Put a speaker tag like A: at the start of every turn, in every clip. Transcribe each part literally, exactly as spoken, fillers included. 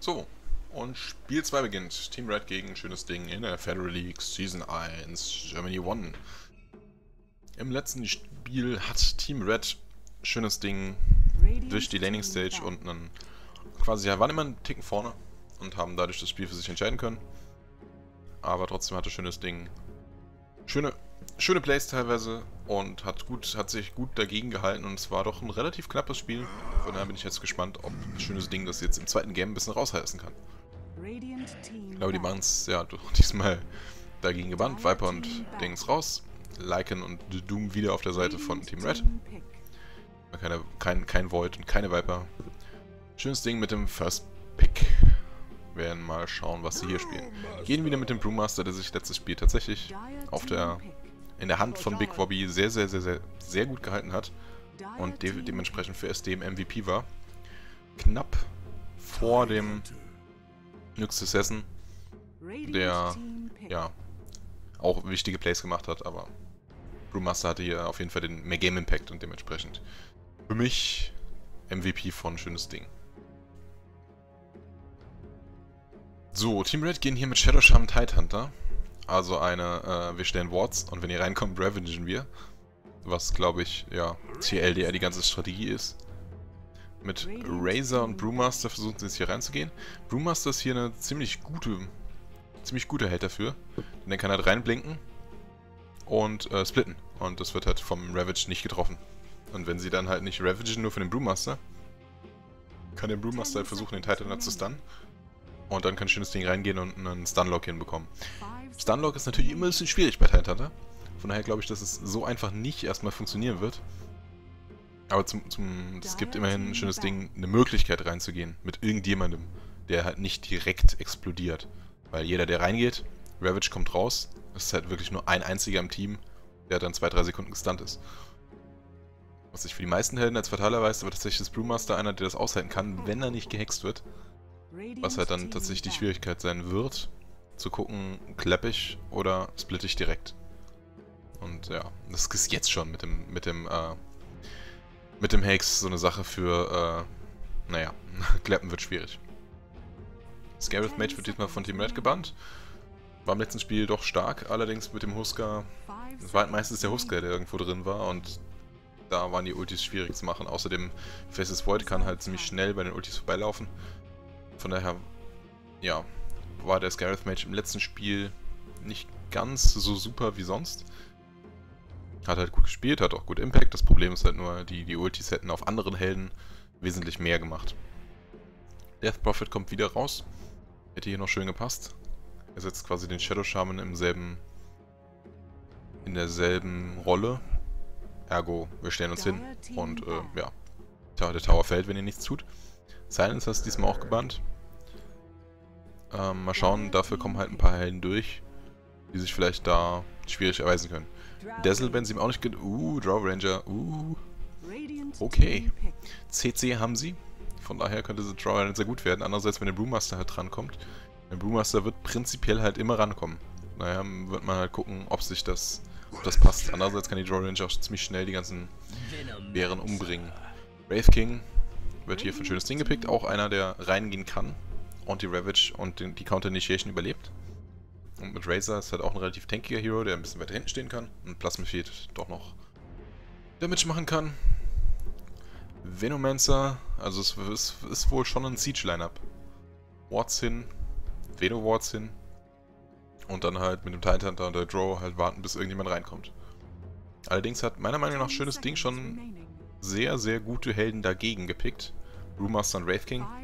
A: So, und Spiel zwei beginnt. Team Red gegen schönes Ding in der Federal League Season eins Germany One. Im letzten Spiel hat Team Red schönes Ding durch die Laning Stage und einen quasi, ja, waren immer einen Ticken vorne und haben dadurch das Spiel für sich entscheiden können. Aber trotzdem hatte schönes Ding schöne, schöne Plays teilweise und hat gut, hat sich gut dagegen gehalten und es war doch ein relativ knappes Spiel. Von daher bin ich jetzt gespannt, ob schönes Ding das jetzt im zweiten Game ein bisschen rausreißen kann. Ich glaube, die machen es ja diesmal dagegen gebannt. Viper und Dings raus. Lycan und Doom wieder auf der Seite von Team Red. Keine, kein, kein Void und keine Viper. Schönes Ding mit dem First Pick. Wir werden mal schauen, was sie hier spielen. Gehen wieder mit dem Brewmaster, der sich letztes Spiel tatsächlich auf der, in der Hand von Big Wobby sehr, sehr, sehr, sehr, sehr gut gehalten hat. Und de dementsprechend für S D im M V P war. Knapp vor dem Nyx Assassin, der ja auch wichtige Plays gemacht hat, aber Brewmaster hatte hier auf jeden Fall den mehr Game Impact und dementsprechend für mich M V P von schönes Ding. So, Team Red gehen hier mit Shadow Shaman Tidehunter. Also eine, äh, wir stellen Wards und wenn ihr reinkommt, ravagen wir. Was, glaube ich, ja, T L D R die ganze Strategie ist. Mit Razor und Brewmaster versuchen sie jetzt hier reinzugehen. Brewmaster ist hier eine ziemlich gute, ziemlich guter Held dafür. Denn der kann halt reinblinken und äh, splitten. Und das wird halt vom Ravage nicht getroffen. Und wenn sie dann halt nicht ravagen, nur für den Brewmaster, kann der Brewmaster halt versuchen, den Tidehunter zu stunnen. Und dann kann schönes Ding reingehen und einen Stunlock hinbekommen. Stunlock ist natürlich immer ein bisschen schwierig bei Tidehunter. Von daher glaube ich, dass es so einfach nicht erstmal funktionieren wird. Aber zum, zum, es gibt immerhin ein schönes Ding, eine Möglichkeit reinzugehen mit irgendjemandem, der halt nicht direkt explodiert. Weil jeder, der reingeht, Ravage kommt raus, es ist halt wirklich nur ein einziger im Team, der dann zwei, drei Sekunden gestunt ist. Was sich für die meisten Helden als fataler weiß, aber tatsächlich ist Brewmaster einer, der das aushalten kann, wenn er nicht gehext wird. Was halt dann tatsächlich die Schwierigkeit sein wird, zu gucken, klappe ich oder splitte ich direkt. Und ja, das ist jetzt schon mit dem, mit dem, äh, mit dem Hex so eine Sache für, äh, naja, klappen wird schwierig. Scarif Mage wird diesmal von Team Red gebannt. War im letzten Spiel doch stark, allerdings mit dem Husker, es war halt meistens der Husker, der irgendwo drin war und da waren die Ultis schwierig zu machen. Außerdem, Faceless Void kann halt ziemlich schnell bei den Ultis vorbeilaufen. Von daher, ja, war der Scarif Mage im letzten Spiel nicht ganz so super wie sonst. Hat halt gut gespielt, hat auch gut Impact. Das Problem ist halt nur, die, die Ultis hätten auf anderen Helden wesentlich mehr gemacht. Death Prophet kommt wieder raus. Hätte hier noch schön gepasst. Er setzt quasi den Shadow Shaman im selben, in derselben Rolle. Ergo, wir stellen uns hin und äh, ja, der Tower fällt, wenn ihr nichts tut. Silencer ist diesmal auch gebannt. Ähm, mal schauen, dafür kommen halt ein paar Helden durch, die sich vielleicht da schwierig erweisen können. Dazzle, wenn sie ihm auch nicht geht. Uh, Draw Ranger. Uh. Okay. C C haben sie. Von daher könnte sie Draw Ranger sehr gut werden. Andererseits, wenn der Brewmaster halt rankommt. Der Brewmaster wird prinzipiell halt immer rankommen. Naja, wird man halt gucken, ob sich das, ob das passt. Andererseits kann die Draw Ranger auch ziemlich schnell die ganzen Bären umbringen. Wraith King wird hier für ein schönes Ding gepickt. Auch einer, der reingehen kann. Und die Ravage und den, die Counter Initiation überlebt. Und mit Razor ist halt auch ein relativ tankiger Hero, der ein bisschen weiter hinten stehen kann. Und Plasmaphed doch noch Damage machen kann. Venomancer, also es ist, ist wohl schon ein Siege-Line-Up. Wards hin, Veno-Wards hin. Und dann halt mit dem Tidehunter und der Draw halt warten, bis irgendjemand reinkommt. Allerdings hat meiner Meinung nach schönes Ding schon sehr, sehr gute Helden dagegen gepickt. Brewmaster und Wraith King.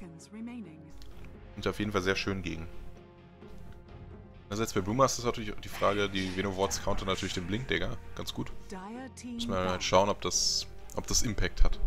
A: Und auf jeden Fall sehr schön gegen. Einerseits bei Brewmaster ist natürlich die Frage, die Veno-Wards counter natürlich den Blink-Dagger ganz gut. Müssen wir halt schauen, ob das, ob das Impact hat.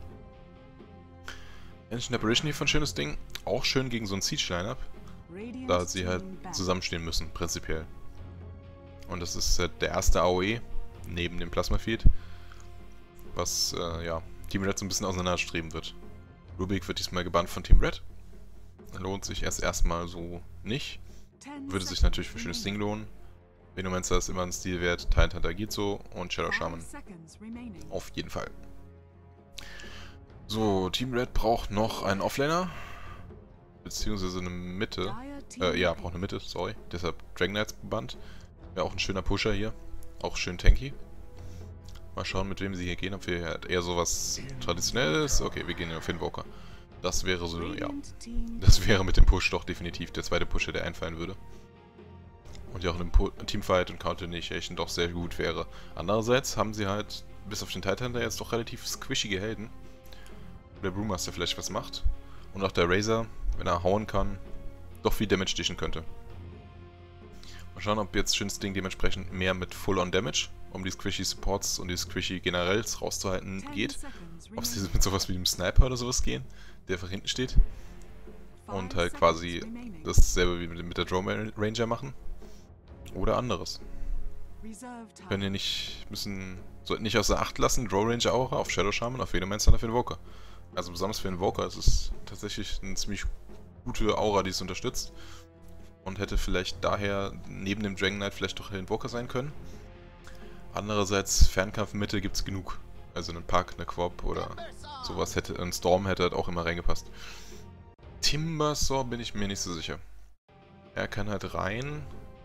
A: Ancient Apparition hier von schönes Ding. Auch schön gegen so ein Siege-Line-Up. Da sie halt zusammenstehen müssen, prinzipiell. Und das ist halt der erste A O E neben dem Plasmaphed, was, äh, ja, Team Red so ein bisschen auseinanderstreben wird. Rubik wird diesmal gebannt von Team Red. Lohnt sich erst erstmal so nicht. Würde sich natürlich für schönes Ding lohnen. Venomancer ist immer ein Stil wert, Tidehunter geht so und Shadow Shaman auf jeden Fall. So, Team Red braucht noch einen Offlaner. beziehungsweise eine Mitte. Äh, ja, braucht eine Mitte, sorry. Deshalb Dragon Knights gebannt. Wäre auch ein schöner Pusher hier. Auch schön tanky. Mal schauen, mit wem sie hier gehen. Ob wir halt eher sowas Traditionelles. Okay, wir gehen auf Invoker. Das wäre so, ja. Das wäre mit dem Push doch definitiv der zweite Pusher, der einfallen würde. Und ja auch ein Teamfight und Counter Initiation doch sehr gut wäre. Andererseits haben sie halt, bis auf den Titan jetzt doch relativ squishige Helden. Wo der Brewmaster vielleicht was macht. Und auch der Razor, wenn er hauen kann, doch viel Damage dichten könnte. Mal schauen, ob jetzt Shin's Ding dementsprechend mehr mit Full-on-Damage, um die squishy Supports und die squishy Generals rauszuhalten, geht. Ob sie mit sowas wie einem Sniper oder sowas gehen, der einfach hinten steht. Und halt quasi dasselbe wie mit der Drone Ranger machen. Oder anderes. Können ja nicht, müssen, sollten nicht außer Acht lassen, Draw Ranger Aura auf Shadow Shaman, auf Venomance und auf Invoker. Also besonders für Invoker ist es tatsächlich eine ziemlich gute Aura, die es unterstützt. Und hätte vielleicht daher neben dem Dragon Knight vielleicht doch Invoker sein können. Andererseits, Fernkampfmitte gibt es genug. Also einen Pack, eine Quab oder sowas hätte, ein Storm hätte halt auch immer reingepasst. Timbersaw bin ich mir nicht so sicher. Er kann halt rein.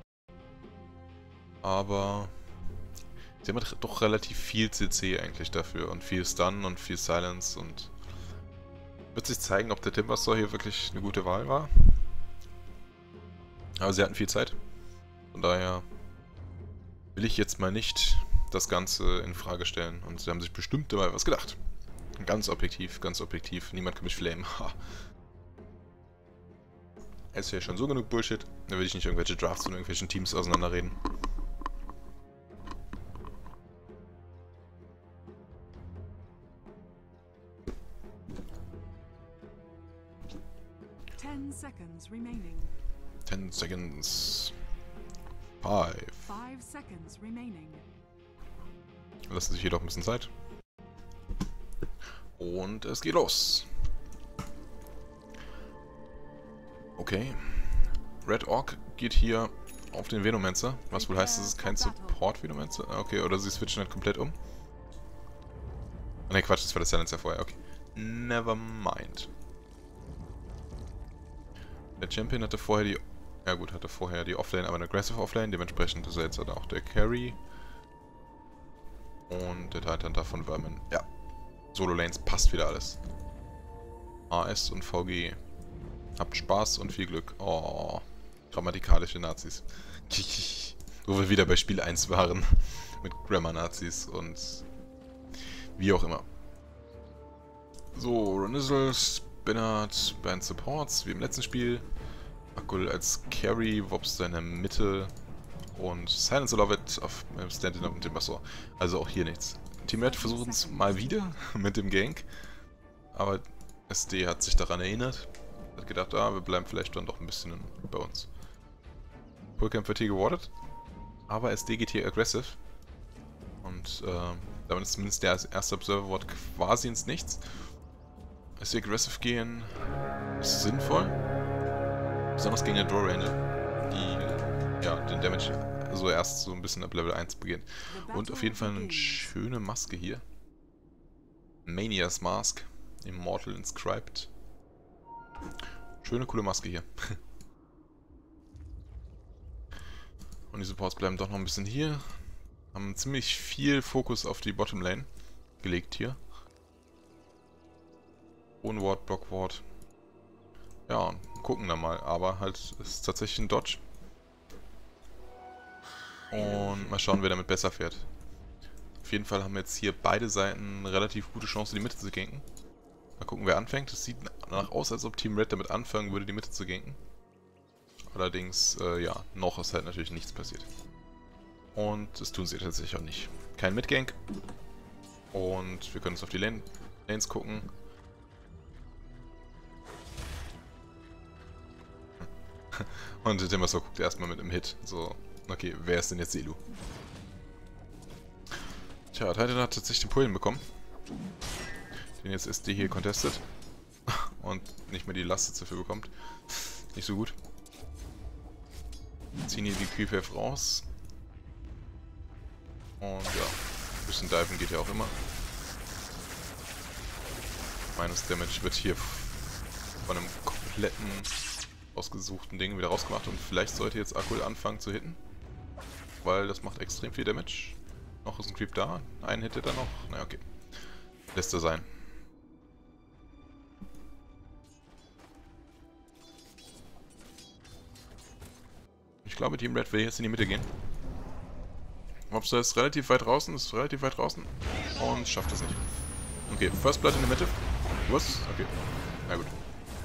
A: Aber sie haben halt doch relativ viel C C eigentlich dafür und viel Stun und viel Silence und wird sich zeigen, ob der Timbersaw hier wirklich eine gute Wahl war. Aber sie hatten viel Zeit. Von daher will ich jetzt mal nicht das Ganze in Frage stellen und sie haben sich bestimmt dabei was gedacht. Ganz objektiv, ganz objektiv. Niemand kann mich flamen. Ha. Es ist ja schon so genug Bullshit. Da will ich nicht irgendwelche Drafts von irgendwelchen Teams auseinanderreden.
B: Ten seconds remaining.
A: Ten seconds. Five.
B: Five seconds remaining.
A: Lassen sich jedoch ein bisschen Zeit. Und es geht los. Okay. Red Orc geht hier auf den Venomancer. Was wohl heißt, es ist kein Support-Venomancer? Okay, oder sie switchen halt komplett um. Ne, Quatsch, das war der Silencer vorher. Okay. Never mind. Der Champion hatte vorher die... Ja gut, hatte vorher die Offlane, aber eine Aggressive Offlane. Dementsprechend ist er jetzt halt auch der Carry. Und der Titan davon Vermin. Ja. Solo-Lanes passt wieder alles. A S und V G. Habt Spaß und viel Glück. Oh. Grammatikalische Nazis. Wo wir wieder bei Spiel eins waren. Mit Grammar-Nazis und... wie auch immer. So, Renizzle, Spinnert, Band Supports, wie im letzten Spiel. Akul als Carry, Wobster in der Mitte und Silence Love It auf äh, Stand-In und dem Timbersaw. Also auch hier nichts. Team Red versuchen es mal wieder mit dem Gank, aber S D hat sich daran erinnert. Hat gedacht, ah, wir bleiben vielleicht dann doch ein bisschen bei uns. Pullcamp wird hier gewartet, aber S D geht hier aggressive. Und äh, damit ist zumindest der erste Observer-Wort quasi ins Nichts. S D aggressive gehen ist sinnvoll. Besonders gegen den Draw Ranger, die ja den Damage so erst so ein bisschen ab Level eins beginnt. Und auf jeden Fall eine schöne Maske hier. Mania's Mask. Immortal Inscribed. Schöne, coole Maske hier. Und die Supports bleiben doch noch ein bisschen hier. Haben ziemlich viel Fokus auf die Bottom Lane gelegt hier. Ohne Ward, Block Ward. Ja, und gucken dann mal. Aber halt ist tatsächlich ein Dodge. Und mal schauen, wer damit besser fährt. Auf jeden Fall haben jetzt hier beide Seiten eine relativ gute Chance, die Mitte zu ganken. Mal gucken, wer anfängt. Es sieht danach aus, als ob Team Red damit anfangen würde, die Mitte zu ganken. Allerdings, äh, ja, noch ist halt natürlich nichts passiert. Und das tun sie tatsächlich auch nicht. Kein Mid-Gank. Und wir können uns auf die Lane Lanes gucken. Und der Timbersaw guckt erstmal mit einem Hit. So, okay, wer ist denn jetzt Selu? Tja, Titan hat tatsächlich den Pullen bekommen. Den jetzt S D hier contestet. Und nicht mehr die Last dafür bekommt. Nicht so gut. Ziehen hier die Q F F raus. Und ja, ein bisschen Diven geht ja auch immer. Minus Damage wird hier von einem kompletten ausgesuchten Dingen wieder rausgemacht und vielleicht sollte jetzt Akul anfangen zu hitten. Weil das macht extrem viel Damage. Noch ist ein Creep da. Einen hittet er noch. Na okay. Lässt er sein. Ich glaube, Team Red will jetzt in die Mitte gehen. Mobster ist relativ weit draußen, ist relativ weit draußen und schafft es nicht. Okay, First Blood in der Mitte. Was? Okay. Na gut.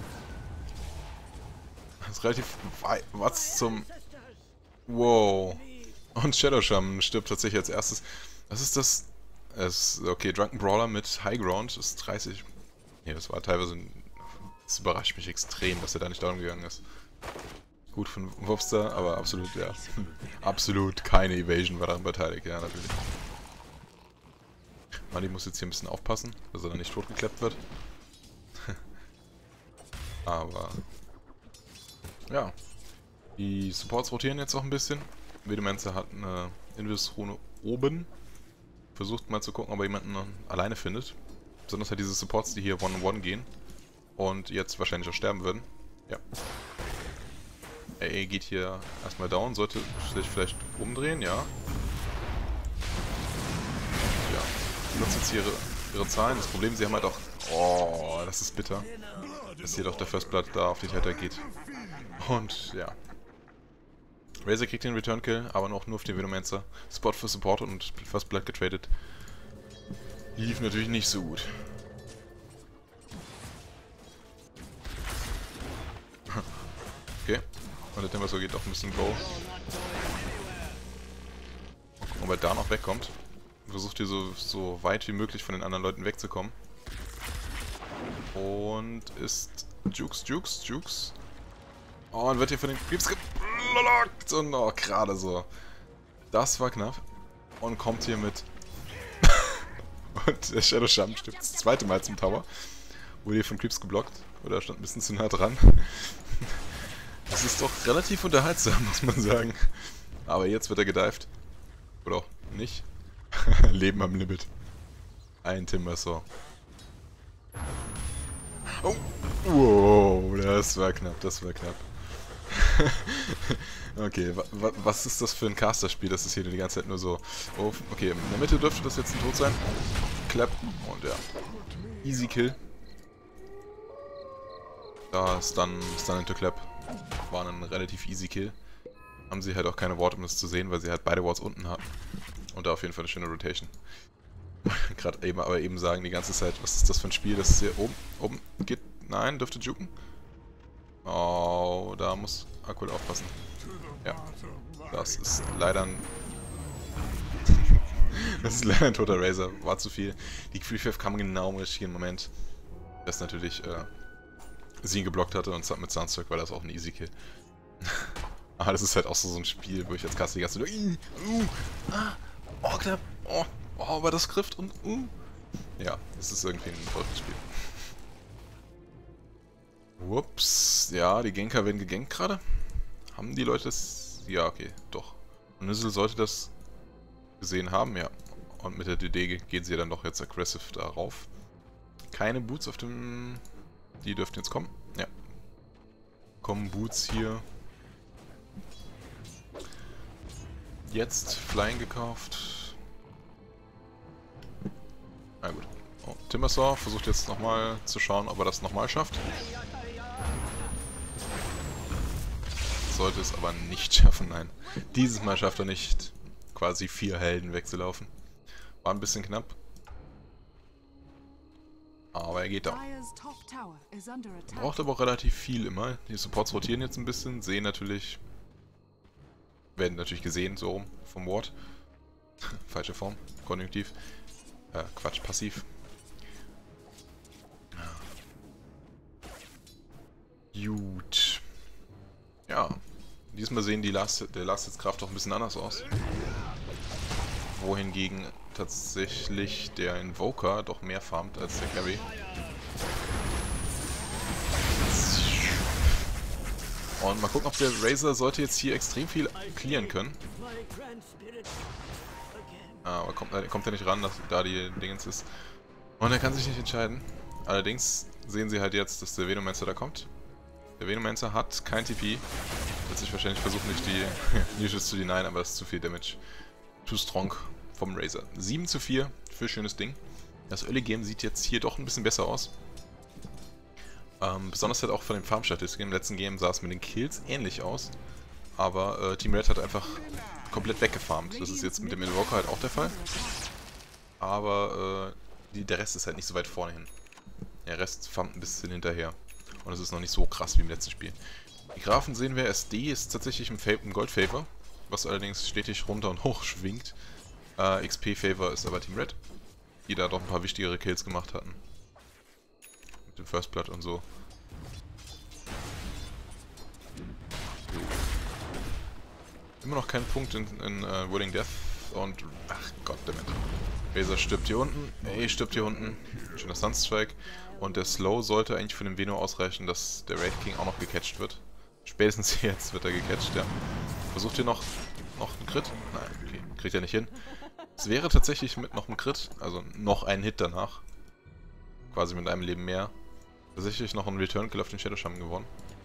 A: Das ist relativ weit. Was zum... Wow. Und Shadow Shaman stirbt tatsächlich als erstes. Was ist das? Es ist, okay, Drunken Brawler mit High Ground ist dreißig. Nee, das war teilweise... Das überrascht mich extrem, dass er da nicht down gegangen ist. Gut von Wobster, aber absolut, ja. Absolut keine Evasion war daran beteiligt, ja, natürlich. Mali muss jetzt hier ein bisschen aufpassen, dass er dann nicht totgeklappt wird. Aber... Ja. Die Supports rotieren jetzt auch ein bisschen. Vedomancer hat eine Invis-Rune oben. Versucht mal zu gucken, ob er jemanden alleine findet. Besonders halt diese Supports, die hier one-on-one gehen. Und jetzt wahrscheinlich auch sterben würden. Ja. A A geht hier erstmal down, sollte sich vielleicht umdrehen, ja. Ja, die nutzen jetzt ihre, ihre Zahlen. Das Problem, sie haben halt auch... Oh, das ist bitter. Dass hier doch der First Blood da auf die Täter geht. Und, ja. Razor kriegt den Return Kill, aber noch nur auf den Venomancer. Spot für Support und First Blood getradet. Lief natürlich nicht so gut. Okay. Und der Timbersaw geht auch ein bisschen Go. Mal gucken, ob er da noch wegkommt. Versucht hier so, so weit wie möglich von den anderen Leuten wegzukommen. Und ist Jukes, Jukes, Jukes. Oh, und wird hier von den Creeps geblockt. Und oh, gerade so. Das war knapp. Und kommt hier mit... Und der Shadow Shaman stirbt das zweite Mal zum Tower. Wurde hier von Creeps geblockt. Oder stand ein bisschen zu nah dran. Das ist doch relativ unterhaltsam, muss man sagen. Aber jetzt wird er gedived. Oder auch nicht. Leben am Limit. Ein Timbersaw. Oh! Wow, das war knapp, das war knapp. Okay, wa wa was ist das für ein Caster-Spiel? Das ist hier die ganze Zeit nur so... Oh, okay, in der Mitte dürfte das jetzt ein Tod sein. Clap und ja. Easy Kill. Da ist dann Stun into Clap. War ein relativ easy Kill. Haben sie halt auch keine Ward, um das zu sehen, weil sie halt beide Wards unten hatten. Und da auf jeden Fall eine schöne Rotation. Gerade eben, aber eben sagen die ganze Zeit, was ist das für ein Spiel, das ist hier oben, oben geht, nein, dürfte juken. Oh, da muss Akul aufpassen. Ja, das ist leider ein... Das ist leider ein toter Razor, war zu viel. Die Free-Fifth kam genau im richtigen Moment. Das natürlich, äh, sie ihn geblockt hatte und mit Soundstruck war das auch ein Easy Kill. Aber das ist halt auch so, so ein Spiel, wo ich als Caster die ganze Zeit uh, uh, ah, oh knapp, oh, oh, aber das grifft und uh. Ja, das ist irgendwie ein verrücktes Spiel. Ups, ja, die Genker werden gegankt gerade. Haben die Leute das? Ja, okay, doch. Und Nizzle sollte das gesehen haben, ja. Und mit der D D gehen sie dann doch jetzt aggressive darauf. Keine Boots auf dem... Die dürften jetzt kommen. Ja. Kommen Boots hier. Jetzt Flying gekauft. Na gut. Oh, Timbersaw versucht jetzt nochmal zu schauen, ob er das nochmal schafft. Sollte es aber nicht schaffen, nein. Dieses Mal schafft er nicht, quasi vier Helden wegzulaufen. War ein bisschen knapp. Aber er geht da. Braucht aber auch relativ viel immer. Die Supports rotieren jetzt ein bisschen, sehen natürlich... Werden natürlich gesehen, so rum, vom Ward. Falsche Form, Konjunktiv. Äh, Quatsch, passiv. Gut. Ja. Diesmal sehen die Last, der Last-Hits-Kraft auch ein bisschen anders aus. Wohingegen tatsächlich der Invoker doch mehr farmt als der Carry. Und mal gucken, ob der Razor sollte jetzt hier extrem viel clearen können. Ah, aber kommt, kommt er nicht ran, dass da die Dingens ist. Und er kann sich nicht entscheiden. Allerdings sehen sie halt jetzt, dass der Venomancer da kommt. Der Venomancer hat kein T P. Wird sich wahrscheinlich versuchen, nicht die Nisches zu denyen, aber das ist zu viel Damage. Too strong vom Razor. sieben zu vier für schönes Ding. Das Early Game sieht jetzt hier doch ein bisschen besser aus. Ähm, besonders halt auch von den Farm-Statistiken. Im letzten Game sah es mit den Kills ähnlich aus. Aber äh, Team Red hat einfach komplett weggefarmt. Das ist jetzt mit dem Invoker halt auch der Fall. Aber äh, die, der Rest ist halt nicht so weit vorne hin. Der Rest farmt ein bisschen hinterher. Und es ist noch nicht so krass wie im letzten Spiel. Die Graphen sehen wir, S D ist tatsächlich im, im Gold-Favor, was allerdings stetig runter und hoch schwingt. Äh, X P-Favor ist aber Team Red, die da doch ein paar wichtigere Kills gemacht hatten. Mit dem First Blood und so. Immer noch kein Punkt in, in uh, Willing Death und... Ach goddammit. Razor stirbt hier unten, Ey stirbt hier unten. Schöner Sunstrike. Und der Slow sollte eigentlich für den Veno ausreichen, dass der Wraith King auch noch gecatcht wird. Spätestens jetzt wird er gecatcht, ja. Versucht hier noch, noch einen Crit? Nein, okay, kriegt er nicht hin. Es wäre tatsächlich mit noch einem Crit, also noch ein Hit danach. Quasi mit einem Leben mehr. Tatsächlich noch ein Return Kill auf den Shadow Shaman gewonnen.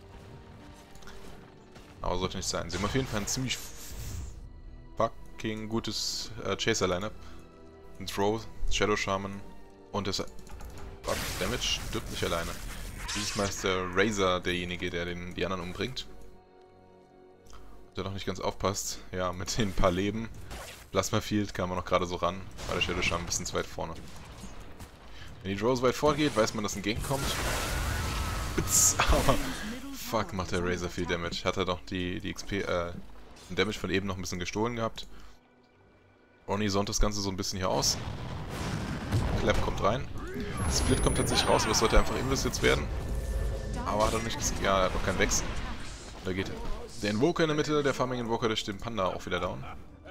A: Aber sollte nicht sein. Sie haben auf jeden Fall ein ziemlich fucking gutes äh, Chaser-Lineup. Ein Throw, Shadow Shaman und das Gott, Damage stirbt nicht alleine. Dieses Mal ist der Razor derjenige, der den, die anderen umbringt. Der doch nicht ganz aufpasst. Ja, mit den paar Leben. Plasma Field kam man noch gerade so ran, weil der Shadow Shaman ein bisschen zu weit vorne. Wenn die Draw so weit vorgeht, weiß man, dass ein Gank kommt. Bitz, aber fuck, macht der Razor viel Damage. Hat er doch die, die X P, äh, den Damage von eben noch ein bisschen gestohlen gehabt. Ronny sonnt das Ganze so ein bisschen hier aus. Clap kommt rein. Split kommt tatsächlich raus, aber es sollte einfach Invis jetzt werden. Aber hat er nicht gesehen. Ja, er hat noch keinen Wechsel. Da geht der Invoker in der Mitte, der Farming Invoker, der steht dem Panda auch wieder down.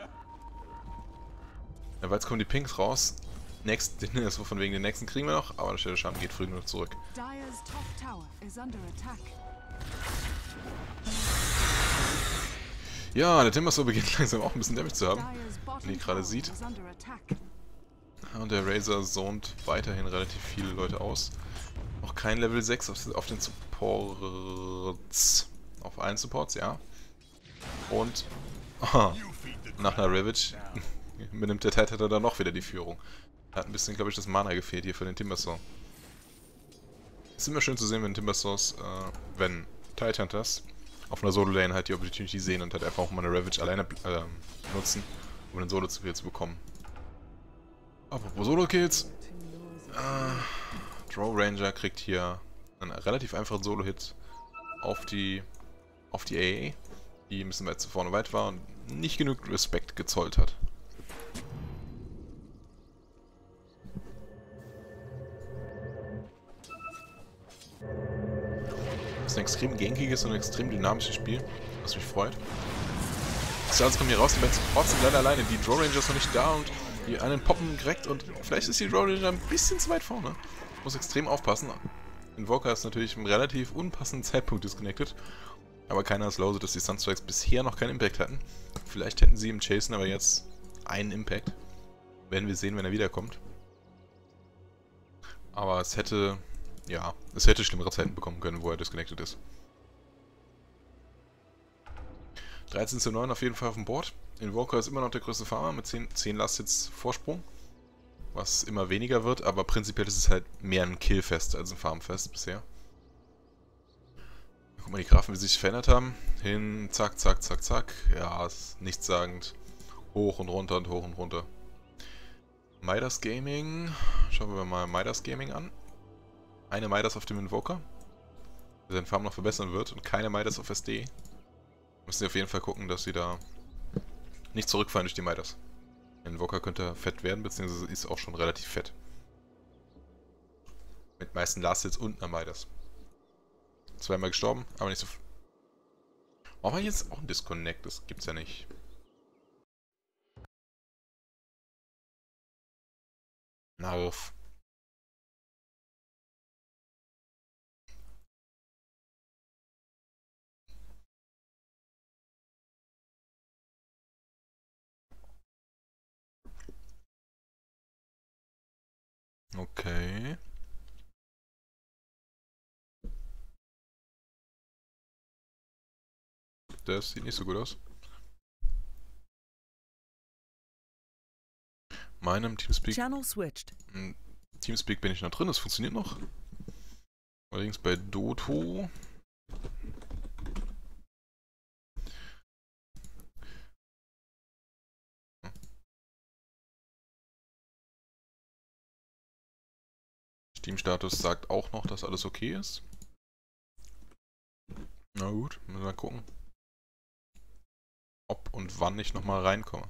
A: Ja, weil jetzt kommen die Pinks raus. Next, den, also von wegen den nächsten kriegen wir noch, aber der Shadow Shaman geht früh genug zurück. Ja, der Timbersaw beginnt langsam auch ein bisschen Damage zu haben, wenn ihr gerade sieht. Und der Razor zont weiterhin relativ viele Leute aus. Noch kein Level sechs auf, auf den Supports. Auf allen Supports, ja. Und oh, nach einer Ravage benimmt der Titan dann noch wieder die Führung. Hat ein bisschen, glaube ich, das Mana gefehlt hier für den Timbersaw. Ist immer schön zu sehen, wenn Timbersaws, äh, wenn Titanhunters auf einer Solo-Lane halt die Opportunity sehen und halt einfach auch mal eine Ravage alleine äh, nutzen, um einen Solo-Kill zu bekommen. Apropos Solo-Kills. Äh, Drow Ranger kriegt hier einen relativ einfachen Solo-Hit auf die auf die A A, die ein bisschen weit zu vorne weit war und nicht genug Respekt gezollt hat. Das ist ein extrem gankiges und extrem dynamisches Spiel, was mich freut. Die Stars kommen hier raus, die beiden Supports sind leider alleine, die Drow Ranger ist noch nicht da und die einen poppen direkt und vielleicht ist die Drow Ranger ein bisschen zu weit vorne. Muss extrem aufpassen. Invoker ist natürlich im relativ unpassenden Zeitpunkt disconnected, aber keiner ist low, sodass die Sunstrikes bisher noch keinen Impact hatten. Vielleicht hätten sie im Chasen aber jetzt einen Impact. Werden wir sehen, wenn er wiederkommt. Aber es hätte... Ja, es hätte schlimmere Zeiten bekommen können, wo er disconnected ist. dreizehn zu neun auf jeden Fall auf dem Board. Invoker ist immer noch der größte Farmer mit zehn, zehn Last-Hits Vorsprung. Was immer weniger wird, aber prinzipiell ist es halt mehr ein Killfest als ein Farmfest bisher. Guck mal, die Graphen, wie sie sich verändert haben. Hin, zack, zack, zack, zack. Ja, ist nichtssagend. Hoch und runter und hoch und runter. Midas Gaming. Schauen wir mal Midas Gaming an. Eine Midas auf dem Invoker, der seinen Farm noch verbessern wird, und keine Midas auf S D. Müssen sie auf jeden Fall gucken, dass sie da nicht zurückfallen durch die Midas. Der Invoker könnte fett werden, beziehungsweise ist auch schon relativ fett. Mit meisten Last-Hits und einer Midas. Zweimal gestorben, aber nicht so... Warum war jetzt auch ein Disconnect? Das gibt's ja nicht. Narf. Okay. Das sieht nicht so gut aus. Meinem Teamspeak...
B: Channel switched.
A: Im Teamspeak bin ich noch drin, das funktioniert noch. Allerdings bei Doto... Steam-Status sagt auch noch, dass alles okay ist. Na gut, müssen wir mal gucken, ob und wann ich nochmal reinkomme.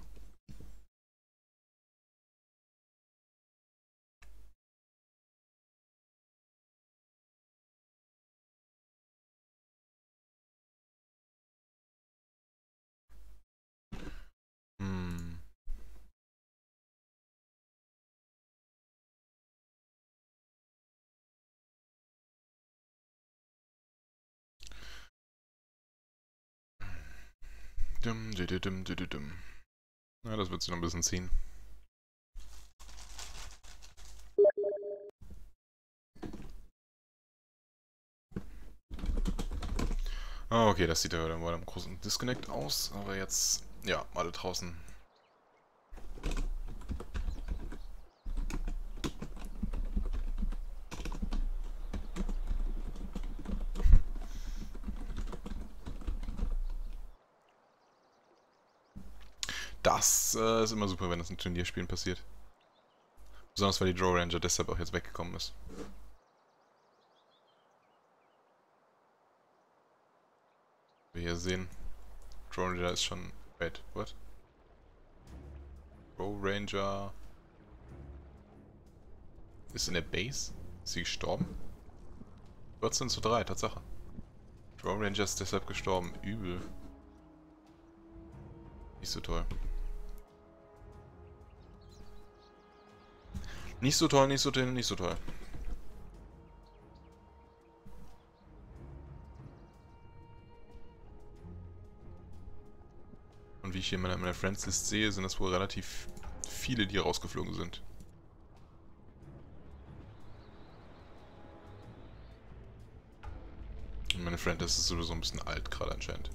A: Hm. Dum, dum, dum, dum, dum. Ja, das wird sich noch ein bisschen ziehen. Ah, okay, das sieht ja wieder mal einem großen Disconnect aus, aber jetzt, ja, alle draußen. Das äh, ist immer super, wenn das in Turnierspielen passiert. Besonders weil die Drow Ranger deshalb auch jetzt weggekommen ist. Wir hier sehen, Drow Ranger ist schon... Wait, what? Drow Ranger... ist in der Base? Ist sie gestorben? vierzehn zu drei, Tatsache. Drow Ranger ist deshalb gestorben. Übel. Nicht so toll. Nicht so toll, nicht so toll, nicht so toll. Und wie ich hier in meiner, meiner Friends-List sehe, sind das wohl relativ viele, die rausgeflogen sind. Und meine Friend-List ist sowieso ein bisschen alt gerade anscheinend.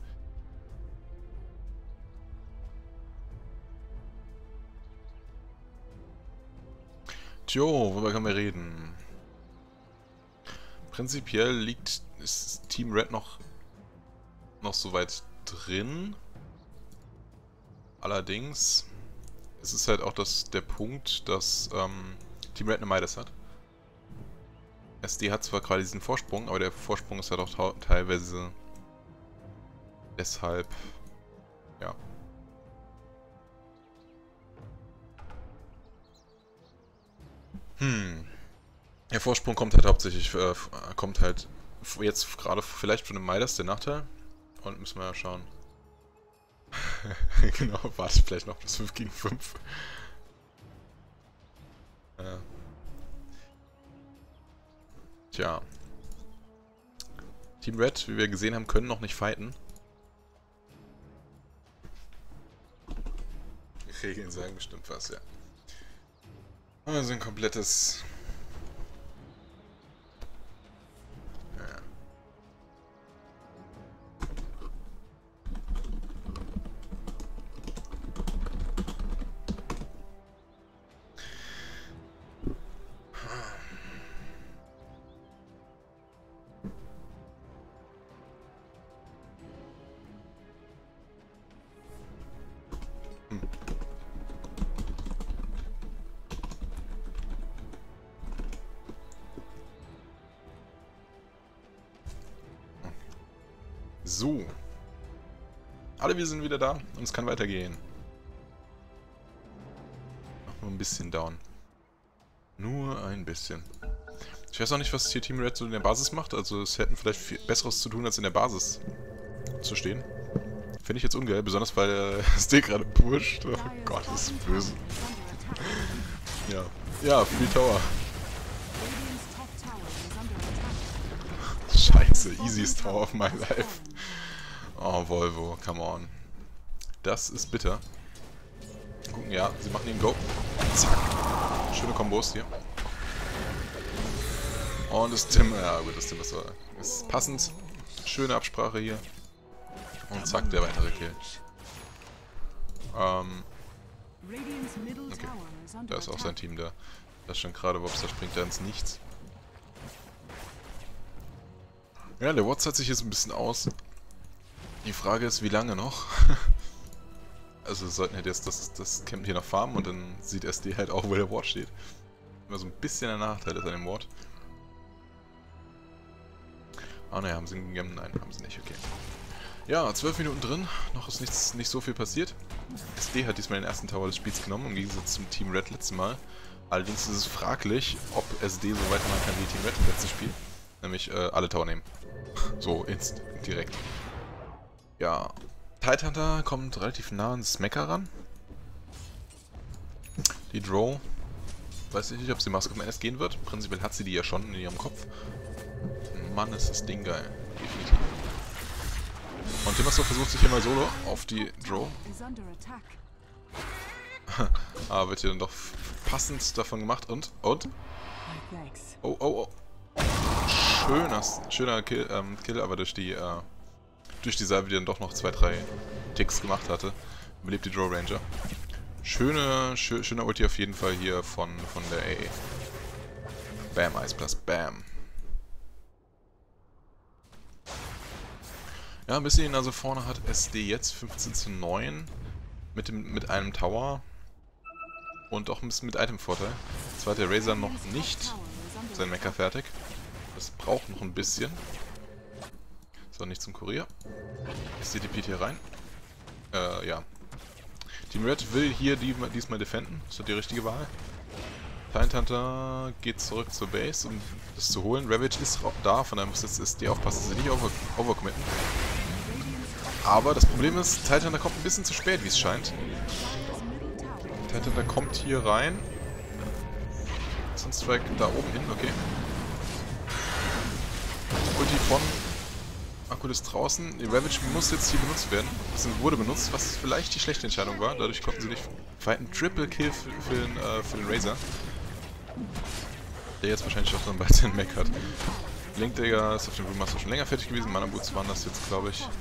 A: Tjo, worüber können wir reden? Prinzipiell liegt ist Team Red noch, noch so weit drin. Allerdings ist es halt auch das, der Punkt, dass ähm, Team Red eine Midas hat. S D hat zwar gerade diesen Vorsprung, aber der Vorsprung ist halt auch teilweise deshalb, ja. Hm. Der Vorsprung kommt halt hauptsächlich, äh, kommt halt jetzt gerade vielleicht von dem Midas, der Nachteil. Und müssen wir ja schauen. Genau, warte vielleicht noch plus fünf gegen fünf. Ja. Tja. Team Red, wie wir gesehen haben, können noch nicht fighten. Die Regeln sagen bestimmt was, ja. Also ein komplettes... Ja. Hm. So. Alle, wir sind wieder da und es kann weitergehen. Noch nur ein bisschen down. Nur ein bisschen. Ich weiß auch nicht, was hier Team Red so in der Basis macht. Also es hätten vielleicht viel Besseres zu tun, als in der Basis zu stehen. Finde ich jetzt ungeil, besonders weil der S D gerade pusht. Oh Gott, das ist böse. Ja. Ja, Free Tower. Scheiße, easiest Tower of my life. Oh, Volvo, come on. Das ist bitter. Gucken, ja, sie machen den Go. Zack. Schöne Kombos hier. Und das Tim, ja gut, das Tim ist, ist passend. Schöne Absprache hier. Und zack, der weitere Kill. Ähm, okay. Da ist auch sein Team da. Das ist schon gerade, Wops, da springt er ins Nichts. Ja, der Watts hat sich jetzt ein bisschen aus. Die Frage ist, wie lange noch? Also wir sollten halt jetzt das, das Camp hier noch farmen und dann sieht S D halt auch, wo der Ward steht. Immer so ein bisschen der Nachteil ist an dem Ward. Ah ne, haben sie ihn gegeben? Nein, haben sie nicht, okay. Ja, zwölf Minuten drin, noch ist nichts, nicht so viel passiert. S D hat diesmal den ersten Tower des Spiels genommen, im Gegensatz zum Team Red letztes Mal. Allerdings ist es fraglich, ob S D so weitermachen kann wie Team Red im letzten Spiel. Nämlich äh, alle Tower nehmen. So, inst, direkt. Ja, Tidehunter kommt relativ nah an Smacker ran. Die Drow, weiß ich nicht, ob sie Mask of Madness gehen wird. Prinzipiell hat sie die ja schon in ihrem Kopf. Mann, ist das Ding geil. Definitiv. Und Timbersaw versucht sich hier mal solo auf die Drow. Aber wird hier dann doch passend davon gemacht und, und? Oh, oh, oh. Schöner, schöner Kill, ähm, Kill, aber durch die, äh, durch die Salve, die dann doch noch zwei, drei Ticks gemacht hatte, überlebt die Drow Ranger. Schöne, schö schöner Ulti auf jeden Fall hier von, von der A A. Bam, Ice Plus, bam. Ja, bis ihn also vorne hat S D jetzt fünfzehn zu neun mit, dem, mit einem Tower und auch ein bisschen mit Item-Vorteil. Zwar hat der Razor noch nicht sein Mecha fertig. Das braucht noch ein bisschen. So, nicht zum Kurier. S D TP't hier rein. Äh, ja. Team Red will hier die, diesmal defenden. Das ist die richtige Wahl. Tidehunter geht zurück zur Base, um das zu holen. Ravage ist da, von daher muss jetzt S D aufpassen, dass sie nicht over overcommitten. Aber das Problem ist, Tidehunter kommt ein bisschen zu spät, wie es scheint. Tidehunter kommt hier rein. Sunstrike da oben hin, okay. Ulti von Akul ist draußen. Die Ravage muss jetzt hier benutzt werden. Das wurde benutzt, was vielleicht die schlechte Entscheidung war. Dadurch konnten sie nicht fighten. Triple Kill für, für, den, äh, für den Razor. Der jetzt wahrscheinlich auch so einen weiteren Mech hat. Blinkdagger ist auf dem Brewmaster schon länger fertig gewesen. Mana Boots waren das jetzt, glaube ich.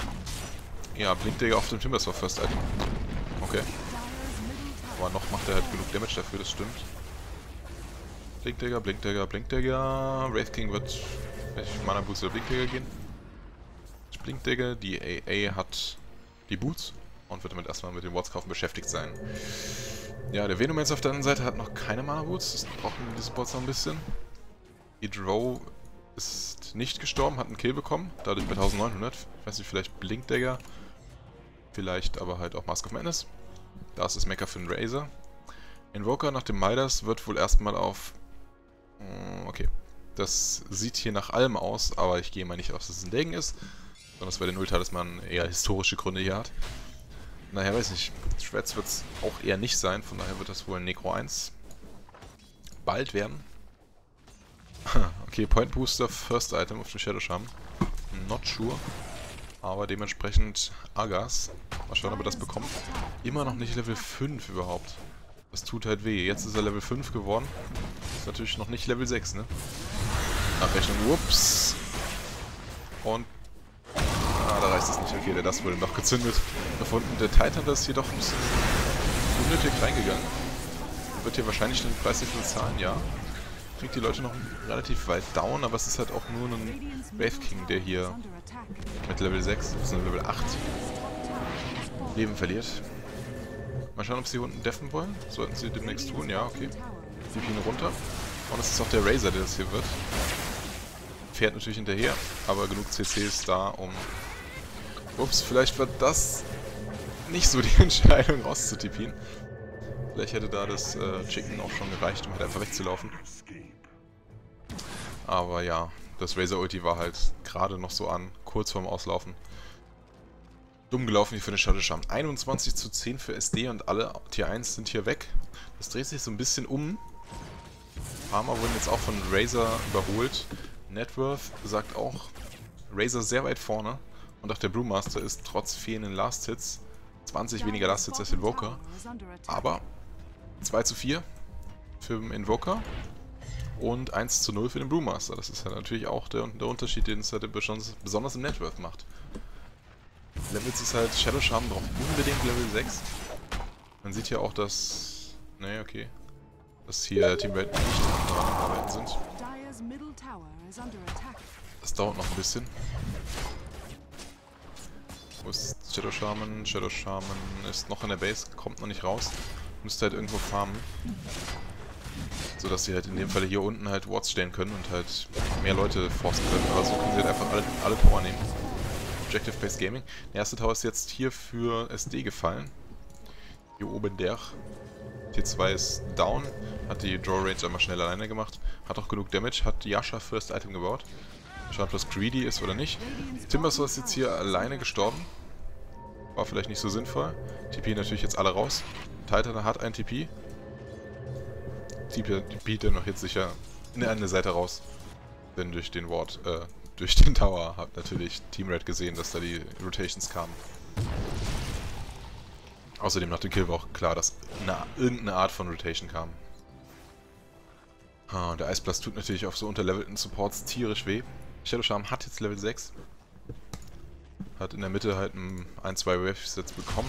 A: Ja, Blinkdagger auf dem Timbersaw First Item. Okay. Aber noch macht er halt genug Damage dafür, das stimmt. Blinkdagger, Blinkdagger, Blinkdagger. Wraith King wird vielleicht Mana Boots oder Blinkdagger gehen. Blinkdagger, die A A hat die Boots und wird damit erstmal mit den Wards kaufen beschäftigt sein. Ja, der Venom jetzt auf der anderen Seite hat noch keine Mana Boots, das brauchen die Supports noch ein bisschen. Die Drow ist nicht gestorben, hat einen Kill bekommen, dadurch bei neunzehnhundert. Ich weiß nicht, vielleicht Blinkdagger, vielleicht aber halt auch Mask of Madness. Da ist das Mecha für den Razor. Invoker nach dem Midas wird wohl erstmal auf... Okay, das sieht hier nach allem aus, aber ich gehe mal nicht aus, dass es ein Degen ist. Besonders bei den Null-Talisman eher historische Gründe hier hat. Naja, weiß nicht. Shreds wird es auch eher nicht sein, von daher wird das wohl ein Necro eins bald werden. Okay, Point Booster, First Item auf dem Shadow Charm. Not sure. Aber dementsprechend Agas. Mal schauen, ob er das bekommt. Immer noch nicht Level fünf überhaupt. Das tut halt weh. Jetzt ist er Level fünf geworden. Ist natürlich noch nicht Level sechs, ne? Nachrechnung, whoops. Und ah, da reicht es nicht. Okay, der das wurde noch gezündet. Gefunden. Der Tidehunter ist hier doch ein bisschen unnötig reingegangen. Wird hier wahrscheinlich den Preis dafür bezahlen, ja. Kriegt die Leute noch relativ weit down, aber es ist halt auch nur ein Wraith King, der hier mit Level sechs, bis Level acht Leben verliert. Mal schauen, ob sie hier unten deffen wollen. Sollten sie demnächst tun, ja, okay. Die Pine runter. Und es ist auch der Razor, der das hier wird. Fährt natürlich hinterher, aber genug C C ist da, um... Ups, vielleicht wird das nicht so die Entscheidung rauszutippen. Vielleicht hätte da das äh, Chicken auch schon gereicht, um halt einfach wegzulaufen. Aber ja, das Razor Ulti war halt gerade noch so an, kurz vorm Auslaufen. Dumm gelaufen wie für den Shadow Charm. einundzwanzig zu zehn für S D und alle Tier eins sind hier weg. Das dreht sich so ein bisschen um. Farmer wurden jetzt auch von Razor überholt. Networth sagt auch, Razor sehr weit vorne. Und auch der Brewmaster ist trotz fehlenden Last Hits zwanzig weniger Last Hits als Invoker. Aber zwei zu vier für den Invoker und eins zu null für den Brewmaster. Das ist ja natürlich auch der, der Unterschied, den es halt besonders, besonders im Networth macht. Levels ist halt, Shadow Charm braucht unbedingt Level sechs. Man sieht ja auch, dass... Ne, okay. Dass hier Team Red nicht daran am Arbeiten sind.
B: Dire's middle tower is under attack.
A: Das dauert noch ein bisschen. Wo ist Shadow Shaman? Shadow Shaman ist noch in der Base, kommt noch nicht raus. Müsste halt irgendwo farmen. Sodass sie halt in dem Fall hier unten halt Wards stellen können und halt mehr Leute forcen können. Aber so können sie halt einfach alle, alle Tower nehmen. Objective Based Gaming. Der erste Tower ist jetzt hier für S D gefallen. Hier oben der. T zwei ist down. Hat die Draw Range einmal schnell alleine gemacht. Hat auch genug Damage. Hat Yasha First Item gebaut. Schauen, ob das greedy ist oder nicht. Timbersaw ist jetzt hier alleine gestorben. War vielleicht nicht so sinnvoll. T P natürlich jetzt alle raus. Titan hat ein T P. T P dann noch jetzt sicher in eine Seite raus. Denn durch den Ward, äh, durch den Tower hat natürlich Team Red gesehen, dass da die Rotations kamen. Außerdem nach dem Kill war auch klar, dass eine, irgendeine Art von Rotation kam. Ah, und der Eisblast tut natürlich auf so unterlevelten Supports tierisch weh. Shadow Charm hat jetzt Level sechs. Hat in der Mitte halt ein, ein zwei Waves jetzt bekommen.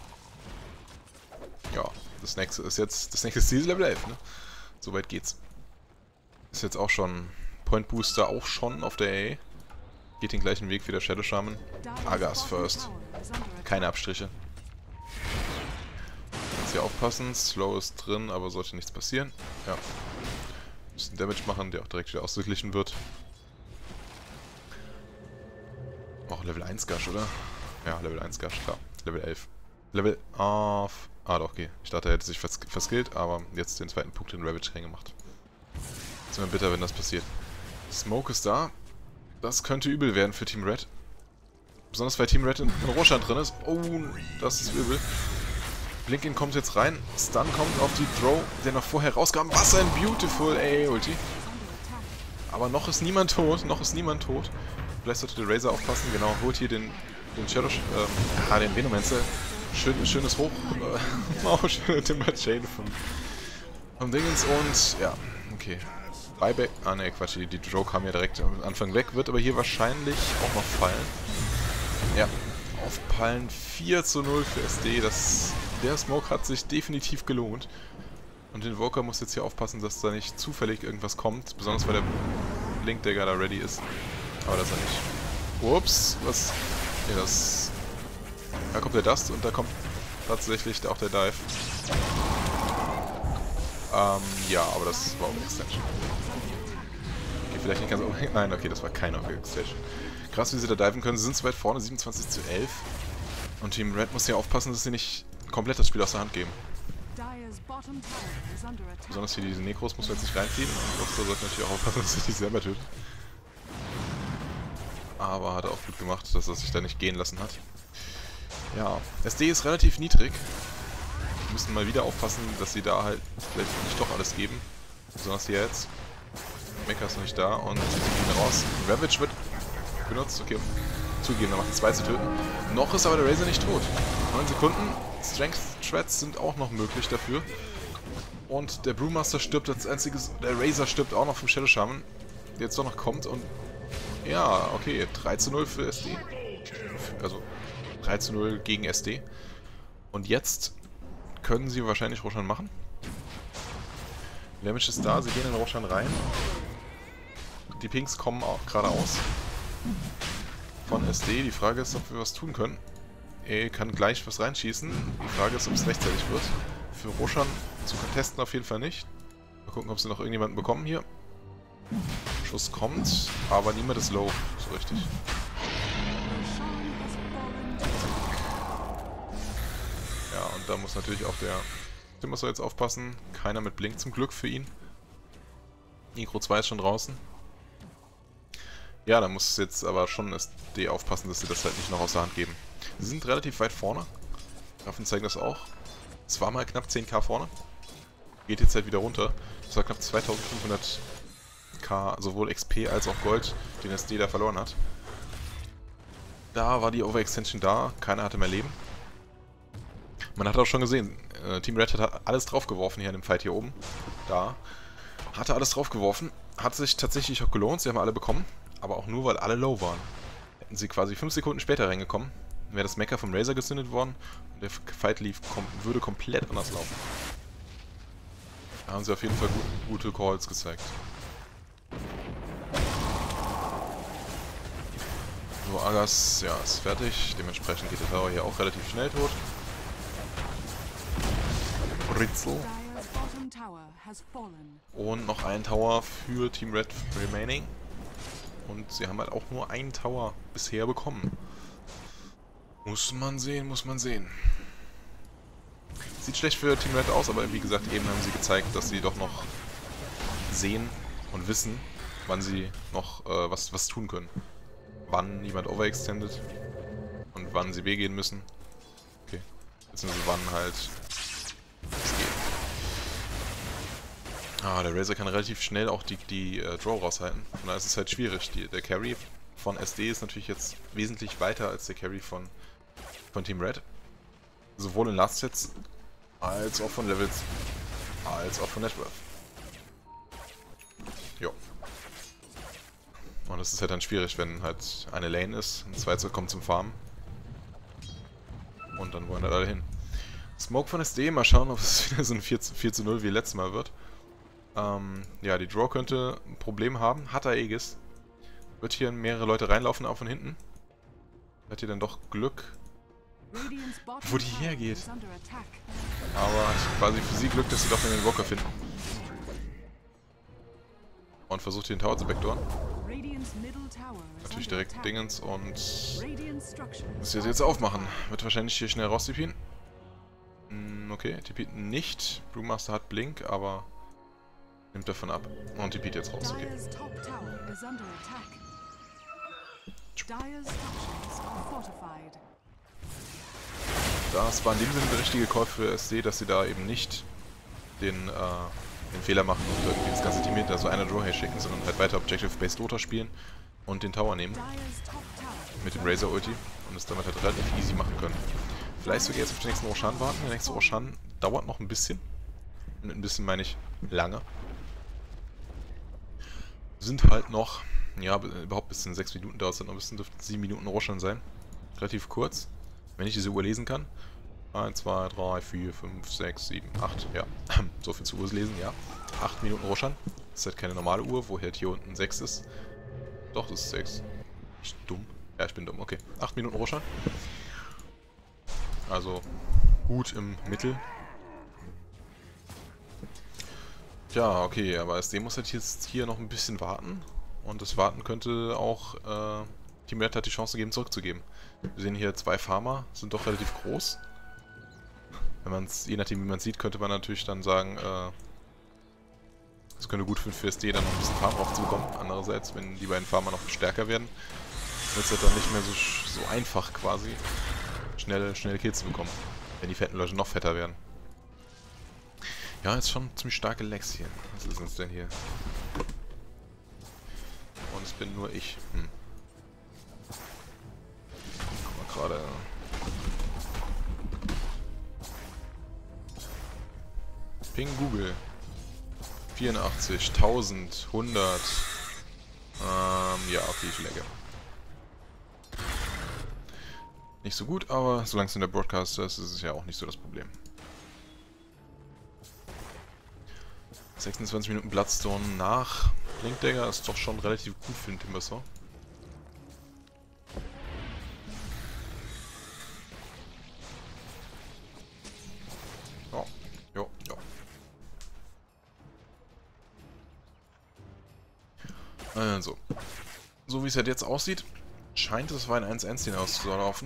A: Ja, das nächste ist jetzt, das nächste Ziel ist Level elf, ne? Soweit geht's. Ist jetzt auch schon Point Booster auch schon auf der A. Geht den gleichen Weg wie der Shadow Shaman. Agas first. Keine Abstriche. Jetzt hier aufpassen. Slow ist drin, aber sollte nichts passieren. Ja. Bisschen Damage machen, der auch direkt wieder ausgeglichen wird. Auch Level eins Gush, oder? Ja, Level eins Gush, klar. Level elf. Level auf... Ah, doch, okay. Ich dachte, er hätte sich vers verskillt, aber jetzt den zweiten Punkt in Ravage reingemacht. Ist immer bitter, wenn das passiert. Smoke ist da. Das könnte übel werden für Team Red. Besonders weil Team Red in, in Roshan drin ist. Oh, das ist übel. Blinkin kommt jetzt rein. Stun kommt auf die Throw, der noch vorher rauskam. Was ein beautiful A A-Ulti. Aber noch ist niemand tot. Noch ist niemand tot. Vielleicht sollte der Razor aufpassen. Genau, holt hier den, den Shadow... Ähm, ah, den Venomancer. Schön, schönes Hoch... Äh, oh, schöne Timber Chain vom, vom Dingens und... Ja, okay. Buyback... Ah, ne, Quatsch. Die, die Draw kam ja direkt am Anfang weg. Wird aber hier wahrscheinlich auch noch fallen. Ja, aufpallen. vier zu null für S D. Das, der Smoke hat sich definitiv gelohnt. Und den Invoker muss jetzt hier aufpassen, dass da nicht zufällig irgendwas kommt. Besonders weil der Blink, der gerade ready ist. Aber das ist er nicht. Ups, was... Ne, das... Da kommt der Dust und da kommt tatsächlich auch der Dive. Ähm, ja, aber das war Overextension. Okay, vielleicht nicht ganz Over... Nein, okay, das war keine Overextension. Krass, wie sie da diven können. Sie sind zu weit vorne, siebenundzwanzig zu elf. Und Team Red muss ja aufpassen, dass sie nicht komplett das Spiel aus der Hand geben. Besonders hier diese Necros muss man jetzt nicht reinziehen. Und Doktor sollte natürlich auch aufpassen, dass er sich selber tötet. Aber hat er auch gut gemacht, dass er sich da nicht gehen lassen hat. Ja, S D ist relativ niedrig. Wir müssen mal wieder aufpassen, dass sie da halt vielleicht nicht doch alles geben. Besonders hier jetzt. Mecha ist noch nicht da und sie gehen raus. Ravage wird benutzt. Okay, zugeben, da macht er zwei zu töten. Noch ist aber der Razor nicht tot. neun Sekunden. Strength Threads sind auch noch möglich dafür. Und der Brewmaster stirbt als einziges. Der Razor stirbt auch noch vom Shadow Shaman, der jetzt doch noch kommt. Und ja, okay, drei zu null für S D. Also drei zu null gegen S D. Und jetzt können sie wahrscheinlich Roshan machen. Damage ist da, sie gehen in Roshan rein. Die Pinks kommen auch geradeaus von S D. Die Frage ist, ob wir was tun können. Er kann gleich was reinschießen. Die Frage ist, ob es rechtzeitig wird. Für Roshan zu contesten auf jeden Fall nicht. Mal gucken, ob sie noch irgendjemanden bekommen hier. Schuss kommt, aber niemand ist low, so richtig. Ja, und da muss natürlich auch der Timbersaw jetzt aufpassen. Keiner mit Blink zum Glück für ihn. Necro zwei ist schon draußen. Ja, da muss jetzt aber schon S D aufpassen, dass sie das halt nicht noch aus der Hand geben. Sie sind relativ weit vorne. Grafen zeigen das auch. Es war mal knapp zehn K vorne. Geht jetzt halt wieder runter. Das war knapp zweitausendfünfhundert K, sowohl X P als auch Gold, den S D da verloren hat. Da war die Overextension da, keiner hatte mehr Leben. Man hat auch schon gesehen, äh, Team Red hat alles draufgeworfen hier in dem Fight hier oben. Da. Hatte alles draufgeworfen. Hat sich tatsächlich auch gelohnt, sie haben alle bekommen. Aber auch nur, weil alle low waren. Hätten sie quasi fünf Sekunden später reingekommen, wäre das Mecha vom Razor gezündet worden und der Fight lief kom würde komplett anders laufen. Da haben sie auf jeden Fall gut, gute Calls gezeigt. So, Agas, ja, ist fertig. Dementsprechend geht der Tower hier auch relativ schnell tot. Ritzel. Und noch ein Tower für Team Red remaining. Und sie haben halt auch nur einen Tower bisher bekommen. Muss man sehen, muss man sehen. Sieht schlecht für Team Red aus, aber wie gesagt, eben haben sie gezeigt, dass sie doch noch sehen und wissen, wann sie noch äh, was, was tun können. Wann jemand overextendet und wann sie B gehen müssen. Okay. Beziehungsweise wann halt es geht. Ah, der Razor kann relativ schnell auch die, die äh, Draw raushalten. Von daher ist es halt schwierig. Die, der Carry von S D ist natürlich jetzt wesentlich weiter als der Carry von, von Team Red. Sowohl in Last Sets als auch von Levels als auch von Networth. Jo. Und das ist halt dann schwierig, wenn halt eine Lane ist, ein Zweiter kommt zum Farmen. Und dann wollen halt alle hin. Smoke von S D, mal schauen, ob es wieder so ein vier zu null wie letztes Mal wird. Ähm, ja, die Draw könnte ein Problem haben. Hat er Aegis. Wird hier mehrere Leute reinlaufen, auch von hinten. Hat hier dann doch Glück, wo die hergeht. Aber quasi für sie Glück, dass sie doch in den Walker finden. Und versucht hier den Tower zu backdooren. Natürlich direkt Dingens und muss jetzt jetzt aufmachen. Wird wahrscheinlich hier schnell raus T P'en. Okay, T P't nicht. Brewmaster hat Blink, aber nimmt davon ab. Und T P't jetzt raus, okay. Das war in dem Sinne der richtige Call für S D, dass sie da eben nicht den, äh, den Fehler machen und irgendwie das ganze Team hinter so einer Draw herschicken, sondern halt weiter Objective-Based Dota spielen und den Tower nehmen. Mit dem Razor Ulti und es damit halt relativ easy machen können. Vielleicht sogar jetzt auf den nächsten Roshan warten. Der nächste Roshan dauert noch ein bisschen. Und mit ein bisschen meine ich lange. Sind halt noch, ja, überhaupt bis in sechs Minuten dauert es dann noch ein bisschen, dürften sieben Minuten Roshan sein. Relativ kurz, wenn ich diese Uhr lesen kann. eins, zwei, drei, vier, fünf, sechs, sieben, acht, ja. So viel zu Uhr lesen, ja. acht Minuten Roshan. Das ist halt keine normale Uhr, wo halt hier unten sechs ist. Doch, das ist sechs. Ich bin dumm. Ja, ich bin dumm, okay. acht Minuten Roshan. Also gut im Mittel. Tja, okay, aber S D muss halt jetzt hier noch ein bisschen warten. Und das Warten könnte auch äh, Team Red hat die Chance geben, zurückzugeben. Wir sehen hier zwei Farmer, sind doch relativ groß. Wenn man es, je nachdem wie man sieht, könnte man natürlich dann sagen, äh, es könnte gut für, für S D dann noch ein bisschen Farm aufzukommen. Andererseits, wenn die beiden Farmer noch stärker werden, wird es halt dann nicht mehr so, so einfach quasi, schnelle, schnelle Kills zu bekommen, wenn die fetten Leute noch fetter werden. Ja, ist schon ziemlich starke Lags hier. Was ist uns denn hier? Und es bin nur ich. Hm. Guck mal gerade. Ping Google. vierundachtzig, tausend, hundert. Ähm, ja, okay, ich lagge. Nicht so gut, aber solange es in der Broadcast ist, ist es ja auch nicht so das Problem. sechsundzwanzig Minuten Bloodstone nach Blinkdagger ist doch schon relativ gut für den Timbersaw. Ja, ja, ja. Also, so wie es halt jetzt aussieht, scheint es auf ein eins eins hinauszulaufen.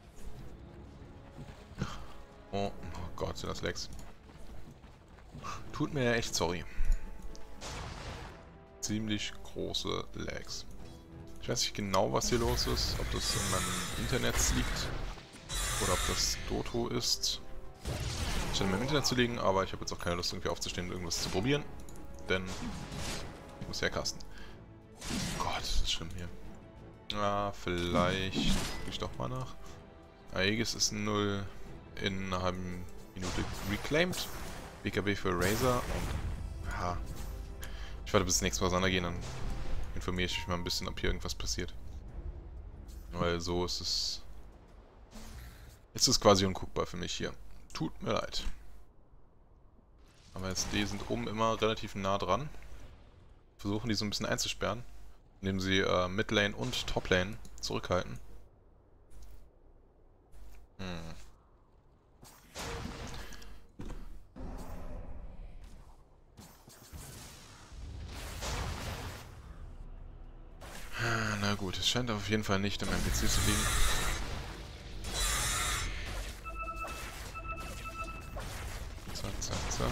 A: Oh, oh Gott, sind das Lags. Tut mir ja echt sorry. Ziemlich große Lags. Ich weiß nicht genau, was hier los ist. Ob das in meinem Internet liegt. Oder ob das Doto ist. Ich scheine mir im Internet zu liegen, aber ich habe jetzt auch keine Lust, irgendwie aufzustehen und irgendwas zu probieren. Denn ich muss ja casten. Gott, das ist schlimm hier. Ah, vielleicht gucke ich doch mal nach. Aegis ist null in einer halben Minute reclaimed. B K B für Razor und ja, ich warte bis das nächste Mal auseinandergehen, dann informiere ich mich mal ein bisschen, ob hier irgendwas passiert. Weil so ist es Jetzt ist es quasi unguckbar für mich hier. Tut mir leid. Aber jetzt die sind oben immer relativ nah dran. Versuchen die so ein bisschen einzusperren, indem sie äh, Midlane und Toplane zurückhalten. Hm. Na gut, es scheint auf jeden Fall nicht im N P C zu liegen. Zack, zack, zack.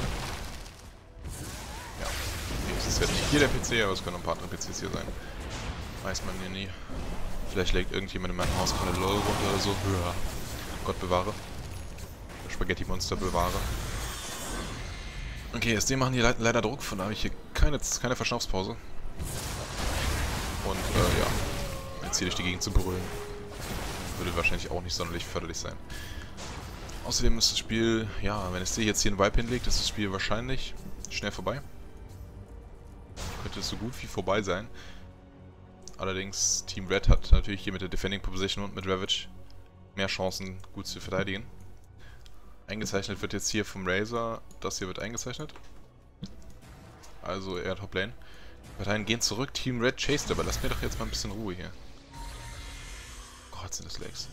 A: Ja. Okay, es ist ja nicht hier der P C, aber es können ein paar andere P Cs hier sein. Weiß man ja nie. Vielleicht legt irgendjemand in meinem Haus gerade LOL runter oder so. Ja. Gott bewahre. Spaghetti-Monster bewahre. Okay, S D machen hier le leider Druck, von daher habe ich hier keine, keine Verschnaufspause. Und äh, ja, jetzt hier durch die Gegend zu brüllen, würde wahrscheinlich auch nicht sonderlich förderlich sein. Außerdem ist das Spiel, ja, wenn S D jetzt hier einen Vibe hinlegt, ist das Spiel wahrscheinlich schnell vorbei. Könnte es so gut wie vorbei sein. Allerdings, Team Red hat natürlich hier mit der Defending Proposition und mit Ravage mehr Chancen, gut zu verteidigen. Eingezeichnet wird jetzt hier vom Razor, das hier wird eingezeichnet. Also eher Top Lane. Parteien gehen zurück, Team Red chased, aber lasst mir doch jetzt mal ein bisschen Ruhe hier. Gott, sind das Lags.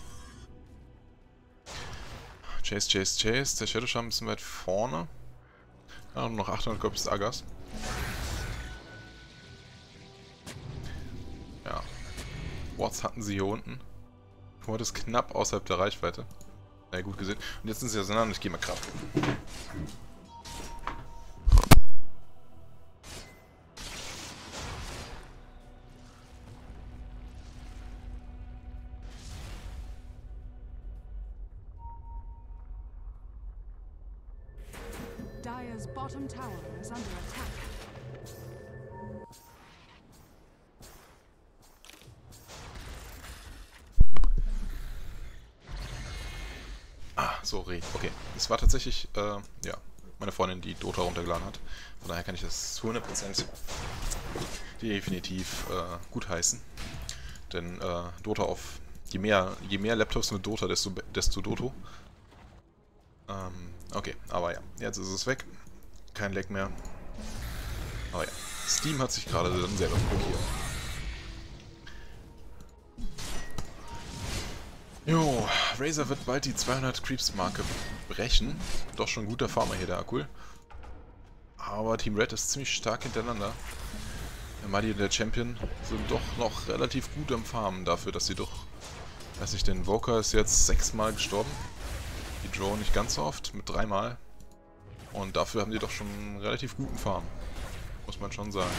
A: Chase, chase, chase. Der Shadow Shaman ein bisschen weit vorne. Ja, nur noch achthundert Gold bis Agas. Ja. Wards hatten sie hier unten. Ward ist knapp außerhalb der Reichweite. Na ja, gut gesehen. Und jetzt sind sie auseinander und ich gehe mal Kraft.
B: Dire's bottom tower is under attack.
A: Ah, so, Reh. Okay. Es war tatsächlich, äh, ja, meine Freundin, die Dota runtergeladen hat. Von daher kann ich das zu hundert Prozent definitiv äh, gutheißen. Denn äh, Dota auf, je mehr, je mehr Laptops mit Dota, desto, desto Doto. Ähm, okay, aber ja, jetzt ist es weg. Kein Lag mehr. Aber ja, Steam hat sich gerade dann selber blockiert. Jo, Razor wird bald die zweihundert Creeps-Marke brechen. Doch schon ein guter Farmer hier, der Akul. Aber Team Red ist ziemlich stark hintereinander. Der Muddy und der Champion sind doch noch relativ gut am Farmen dafür, dass sie doch... Weiß nicht, denn Voker ist jetzt sechsmal gestorben. Die Drow nicht ganz so oft, mit dreimal. Und dafür haben die doch schon einen relativ guten Farm. Muss man schon sagen.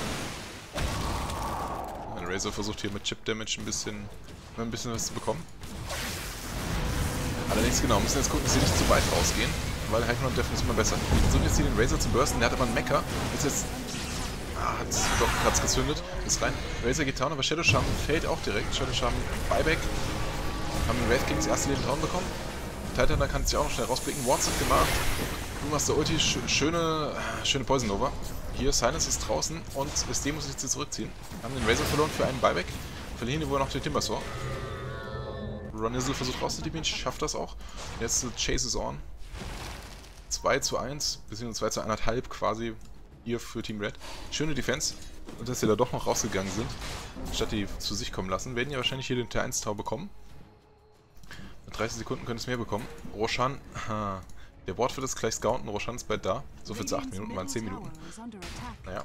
A: Ein Razor versucht hier mit Chip Damage ein bisschen, ein bisschen was zu bekommen. Allerdings genau, müssen jetzt gucken, dass sie nicht zu weit rausgehen, weil High Ground Defense ist immer besser. Wir versuchen jetzt hier den Razor zu bursten, der hat aber einen Mecha. Ist jetzt... Ah, hat's doch hat's gezündet. Ist rein. Razor geht down, aber Shadow Shaman fällt auch direkt. Shadow Shaman Buyback. Haben den Wraith King das erste Leben down bekommen. Titan, da kann sich auch noch schnell rausblicken. Wards hat gemacht. Du machst der Ulti. Sch schöne, schöne Poison Nova. Hier, Silence ist draußen und S D muss sich jetzt zurückziehen. Haben den Razor verloren für einen Buyback. Verlieren hier wohl noch den Timbersaw. Ronizzle versucht rauszudieben, schafft das auch. Jetzt Chase is on. zwei zu eins, beziehungsweise zwei zu eins Komma fünf quasi hier für Team Red. Schöne Defense. Und dass sie da doch noch rausgegangen sind, statt die zu sich kommen lassen. Werden ja wahrscheinlich hier den T eins Tower bekommen. Mit dreißig Sekunden können es mehr bekommen. Roshan, der Ward wird jetzt gleich scouten. Roshan ist bald da. So viel zu acht Minuten, waren zehn Minuten. Naja.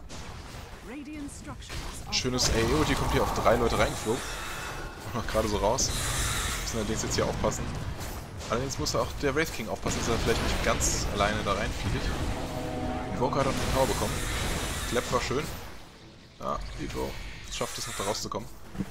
A: Schönes A O, die kommt hier auf drei Leute reingeflogen. Und noch gerade so raus. Müssen allerdings jetzt hier aufpassen. Allerdings muss auch der Wraith King aufpassen, dass er vielleicht nicht ganz alleine da reinfliegt. Invoker hat auch den Tower bekommen. Clap war schön. Ja, Vito schafft es noch da rauszukommen.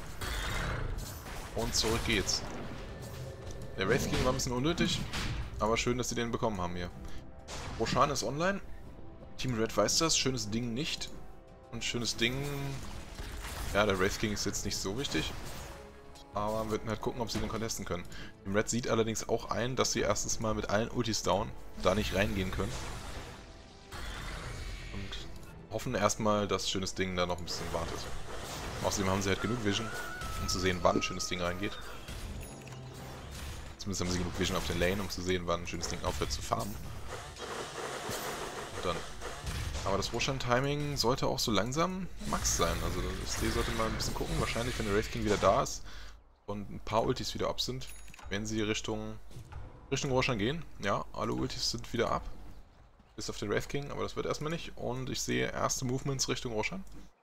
A: Und zurück geht's. Der Wraith King war ein bisschen unnötig, aber schön, dass sie den bekommen haben hier. Roshan ist online. Team Red weiß das. Schönes Ding nicht. Und schönes Ding... Ja, der Wraith King ist jetzt nicht so wichtig. Aber wir werden halt gucken, ob sie den contesten können. Team Red sieht allerdings auch ein, dass sie erstens mal mit allen Ultis down da nicht reingehen können. Und hoffen erstmal, dass schönes Ding da noch ein bisschen wartet. Außerdem haben sie halt genug Vision, um zu sehen, wann schönes Ding reingeht. Zumindest haben sie genug Vision auf den Lane, um zu sehen, wann ein schönes Ding aufhört zu farmen. Und dann. Aber das Roshan-Timing sollte auch so langsam Max sein. Also das S D sollte mal ein bisschen gucken. Wahrscheinlich, wenn der Wraith King wieder da ist und ein paar Ultis wieder ab sind, werden sie Richtung Richtung Roshan gehen. Ja, alle Ultis sind wieder ab. Bis auf den Wraith King, aber das wird erstmal nicht. Und ich sehe erste Movements Richtung Roshan.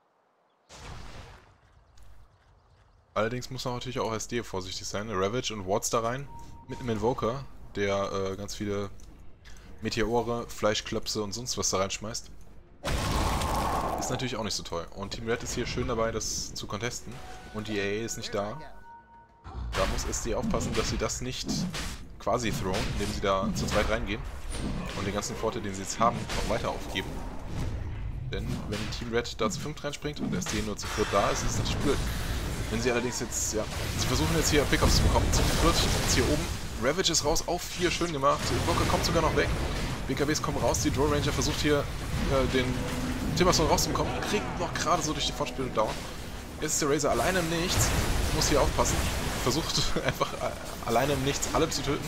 A: Allerdings muss man natürlich auch S D vorsichtig sein. Ravage und Wards da rein. Mit einem Invoker, der äh, ganz viele Meteore, Fleischklöpse und sonst was da reinschmeißt. Ist natürlich auch nicht so toll. Und Team Red ist hier schön dabei, das zu contesten. Und die A A ist nicht da. Da muss S D aufpassen, dass sie das nicht quasi throwen, indem sie da zu zweit reingehen. Und den ganzen Vorteil, den sie jetzt haben, auch weiter aufgeben. Denn wenn Team Red da zu fünft reinspringt und S D nur zu viert da ist, ist es natürlich blöd. Wenn sie allerdings jetzt, ja, sie versuchen jetzt hier Pickups zu bekommen, zu viert, jetzt hier oben. Ravage ist raus, auf vier, schön gemacht. Invoker kommt sogar noch weg. B K Bs kommen raus, die Draw Ranger versucht hier äh, den Timberstone rauszubekommen, kriegt noch gerade so durch die Fortspielung down. Jetzt ist der Razor alleine im Nichts, muss hier aufpassen. Versucht einfach äh, alleine im Nichts alle zu töten.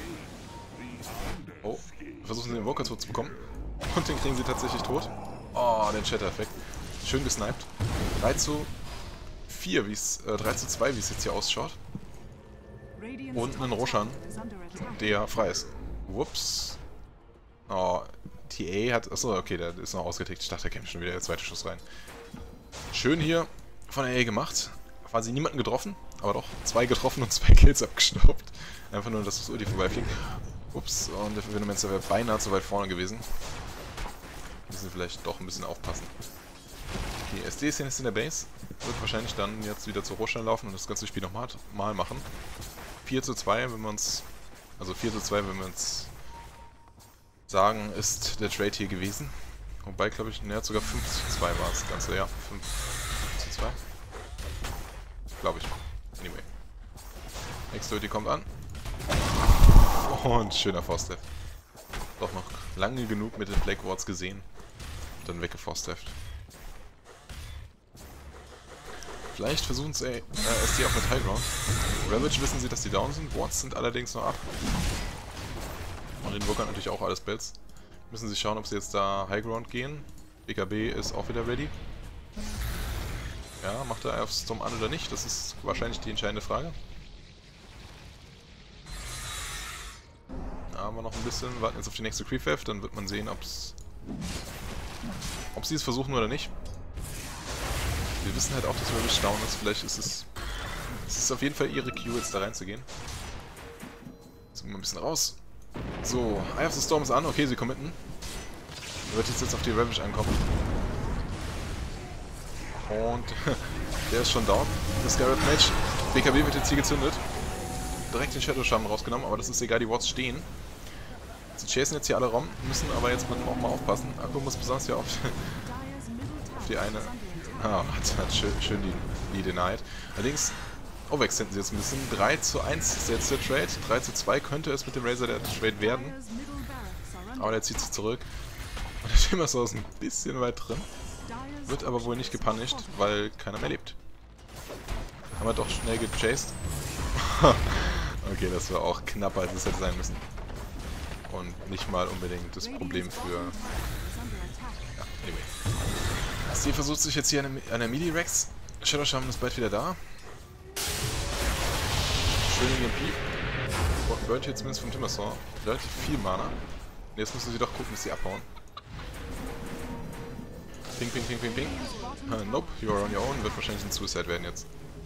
A: Oh, versuchen den Invoker tot zu bekommen. Und den kriegen sie tatsächlich tot. Oh, den Shatter-Effekt. Schön gesniped. drei zu vier, wie es, äh, drei zu zwei, wie es jetzt hier ausschaut. Und einen Roshan, der frei ist. Whoops. Oh, T A hat... Achso, okay, der ist noch ausgetickt. Ich dachte, da käme schon wieder der zweite Schuss rein. Schön hier von der A gemacht. Quasi niemanden getroffen, aber doch zwei getroffen und zwei Kills abgestaubt. Einfach nur, dass das Ulti vorbeifliegt. Ups, und der Venomancer wäre beinahe zu weit vorne gewesen. Müssen wir vielleicht doch ein bisschen aufpassen. Okay, S D ist jetzt in der Base. Wird wahrscheinlich dann jetzt wieder zu Roshan laufen und das ganze Spiel nochmal mal machen. vier zu zwei, wenn wir uns... Also vier zu zwei, wenn wir uns sagen, ist der Trade hier gewesen. Wobei, glaube ich, ne, sogar fünf zu zwei war das Ganze, ja. fünf zu zwei. Glaube ich. Anyway. Nächste Ulti kommt an. Und schöner Force-Death. Doch noch lange genug mit den Black Wards gesehen. Dann weggeforce-Death. Vielleicht versuchen es äh, S D auch mit High Ground. Ravage wissen sie, dass die down sind. Wards sind allerdings noch ab. Und Invoker natürlich auch alles Bells. Müssen sie schauen, ob sie jetzt da High Ground gehen. B K B ist auch wieder ready. Ja, macht er auf Storm an oder nicht? Das ist wahrscheinlich die entscheidende Frage. Da haben wir noch ein bisschen. Warten jetzt auf die nächste Creep-Wave, dann wird man sehen, ob's, ob sie es versuchen oder nicht. Wir wissen halt auch, dass Ravage down ist. Vielleicht ist es, es ist auf jeden Fall ihre Q, jetzt da reinzugehen. Jetzt gehen wir ein bisschen raus. So, Eye of the Storm ist an. Okay, sie committen. Wird jetzt, jetzt auf die Ravage ankommen. Und der ist schon down. Das Garrett Mage. B K B wird jetzt hier gezündet. Direkt den Shadow Shaman rausgenommen, aber das ist egal, die Wards stehen. Sie chasen jetzt hier alle rum, müssen aber jetzt auch mal aufpassen. Akku muss besonders hier auf, auf die eine. Ah, hat, hat schön, schön die, die denied. Allerdings overextenden sie jetzt ein bisschen. drei zu eins ist jetzt der Trade. drei zu zwei könnte es mit dem Razor der Trade werden. Aber der zieht sich zurück. Und der Timbersaw ist ein bisschen weit drin. Wird aber wohl nicht gepunished, weil keiner mehr lebt. Haben wir doch schnell gechased. Okay, das war auch knapper, als es hätte sein müssen. Und nicht mal unbedingt das Problem für... Ja, anyway. Sie versucht sich jetzt hier an der Melee-Rex. Shadow Shaman ist bald wieder da. Schöne E M P. Burnt hier zumindest vom Timbersaw relativ viel Mana. Und jetzt müssen sie doch gucken, dass sie abhauen. Ping, ping, ping, ping, ping. Uh, nope, you are on your own. Wird wahrscheinlich ein Suicide werden jetzt.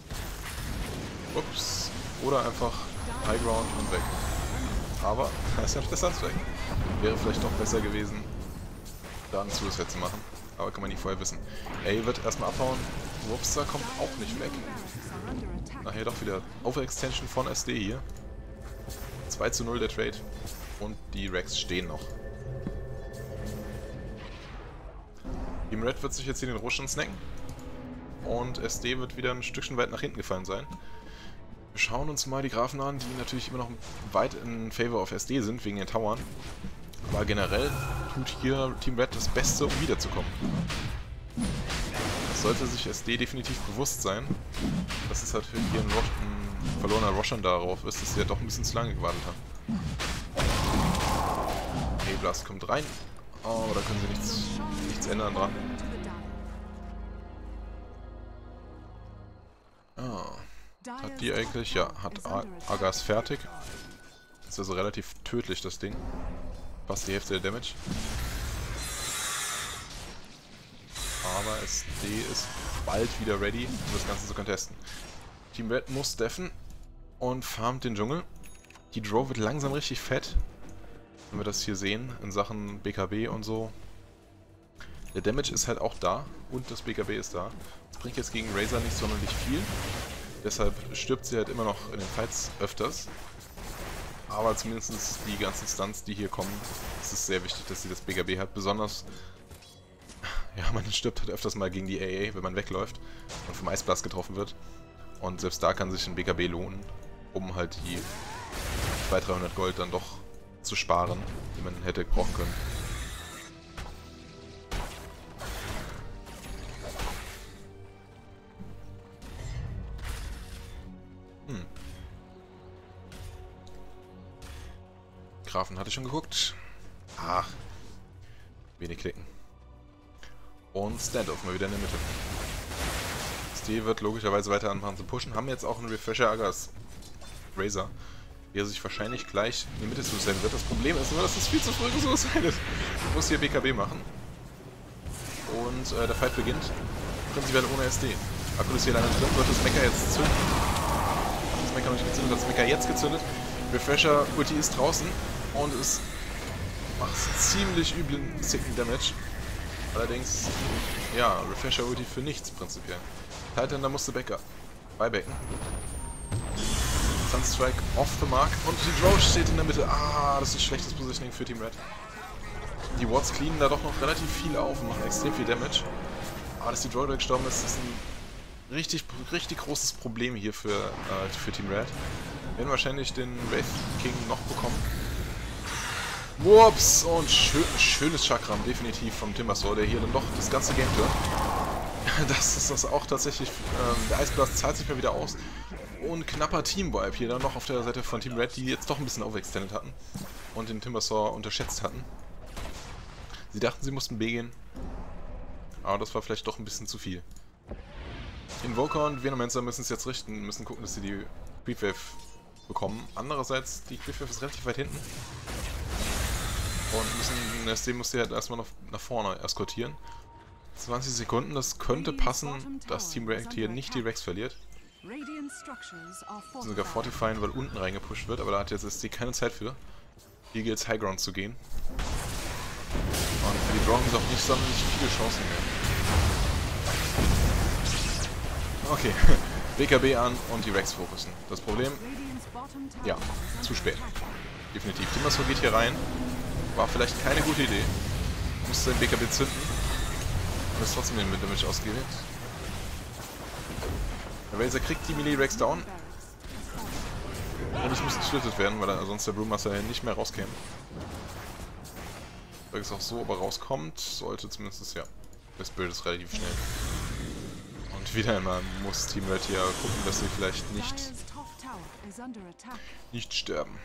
A: Ups. Oder einfach High Ground und weg. Aber da ist ja der Suns weg. Wäre vielleicht doch besser gewesen, da einen Suicide zu machen. Aber kann man nicht vorher wissen. A wird erstmal abhauen. Wupster kommt auch nicht weg. Nachher doch wieder Overextension von S D hier. zwei zu null der Trade. Und die Rex stehen noch. Team Red wird sich jetzt hier den Roshan snacken. Und S D wird wieder ein Stückchen weit nach hinten gefallen sein. Wir schauen uns mal die Graphen an, die natürlich immer noch weit in Favor of S D sind, wegen den Towern. Aber generell tut hier Team Red das Beste, um wiederzukommen. Das sollte sich S D definitiv bewusst sein. Das ist halt hier ein, Rosh ein verlorener Roshan darauf ist, dass sie ja doch ein bisschen zu lange gewartet haben. Hey, Blast kommt rein. Oh, da können sie nichts, nichts ändern dran. Ah. Hat die eigentlich? Ja, hat Agas fertig. Ist also relativ tödlich, das Ding. Fast die Hälfte der Damage. Aber S D ist bald wieder ready, um das Ganze zu contesten. Team Red muss steffen und farmt den Dschungel. Die Drow wird langsam richtig fett, wenn wir das hier sehen, in Sachen B K B und so. Der Damage ist halt auch da und das B K B ist da. Das bringt jetzt gegen Razor nicht sonderlich viel. Deshalb stirbt sie halt immer noch in den Fights öfters. Aber zumindest die ganzen Stunts, die hier kommen, ist es sehr wichtig, dass sie das B K B hat. Besonders, ja, man stirbt halt öfters mal gegen die A A, wenn man wegläuft und vom Eisblast getroffen wird. Und selbst da kann sich ein B K B lohnen, um halt die zweihundert, dreihundert Gold dann doch zu sparen, die man hätte brauchen können. Hm. Grafen hatte ich schon geguckt. Ach. Wenig klicken. Und Standoff mal wieder in der Mitte. S D wird logischerweise weiter anfangen zu pushen. Haben jetzt auch einen Refresher Agas Razor, der sich wahrscheinlich gleich in die Mitte suiciden wird. Das Problem ist nur, dass es viel zu früh gesuicidet. Ich muss hier B K B machen. Und äh, der Fight beginnt. Prinzipiell ohne S D. Akku ist hier lange drin. Wird das Mecha jetzt zünden? Das Mecha noch nicht gezündet, hat das Mecha jetzt gezündet. Refresher Ulti ist draußen. Und es macht ziemlich üblen, sicken Damage. Allerdings, ja, Refresher Ulti für nichts prinzipiell. Titan, da musste Becker beibecken. Sunstrike off the mark und die Drow steht in der Mitte. Ah, das ist schlechtes Positioning für Team Red. Die Wards cleanen da doch noch relativ viel auf und machen extrem viel Damage. Aber dass die Drow gestorben ist, ist ein richtig, richtig großes Problem hier für, äh, für Team Red. Wir werden wahrscheinlich den Wraith King noch bekommen. Whoops! Und schön, schönes Chakram, definitiv vom Timbersaw, der hier dann doch das ganze Game tut. Das ist das auch tatsächlich. Ähm, der Eisblast zahlt sich mal wieder aus. Und knapper Team-Vibe hier dann noch auf der Seite von Team Red, die jetzt doch ein bisschen overextended hatten. Und den Timbersaw unterschätzt hatten. Sie dachten, sie mussten B gehen. Aber das war vielleicht doch ein bisschen zu viel. Invoker und Venomancer müssen es jetzt richten, müssen gucken, dass sie die Creepwave bekommen. Andererseits, die Creepwave ist relativ weit hinten. Und müssen, S D muss sie halt erstmal noch nach vorne eskortieren. zwanzig Sekunden, das könnte passen, dass Team Red hier nicht die Rex verliert. Sogar Fortifying, weil unten reingepusht wird, aber da hat jetzt S D keine Zeit für. Hier gilt es Highground zu gehen. Und für die Drow haben sie auch nicht sonderlich viele Chancen mehr. Okay, B K B an und die Rex fokussen. Das Problem? Ja, zu spät. Definitiv. Timbersaw geht hier rein. War vielleicht keine gute Idee. Musste den B K B zünden. Und ist trotzdem den Damage ausgewählt. Der Razor kriegt die Melee Rex down. Und es muss gesplittet werden, weil er, sonst der Brewmaster nicht mehr rauskäme. Weil es auch so aber rauskommt, sollte zumindest, ja. Das Bild ist relativ schnell. Und wieder einmal muss Team Red hier gucken, dass sie vielleicht nicht, nicht sterben.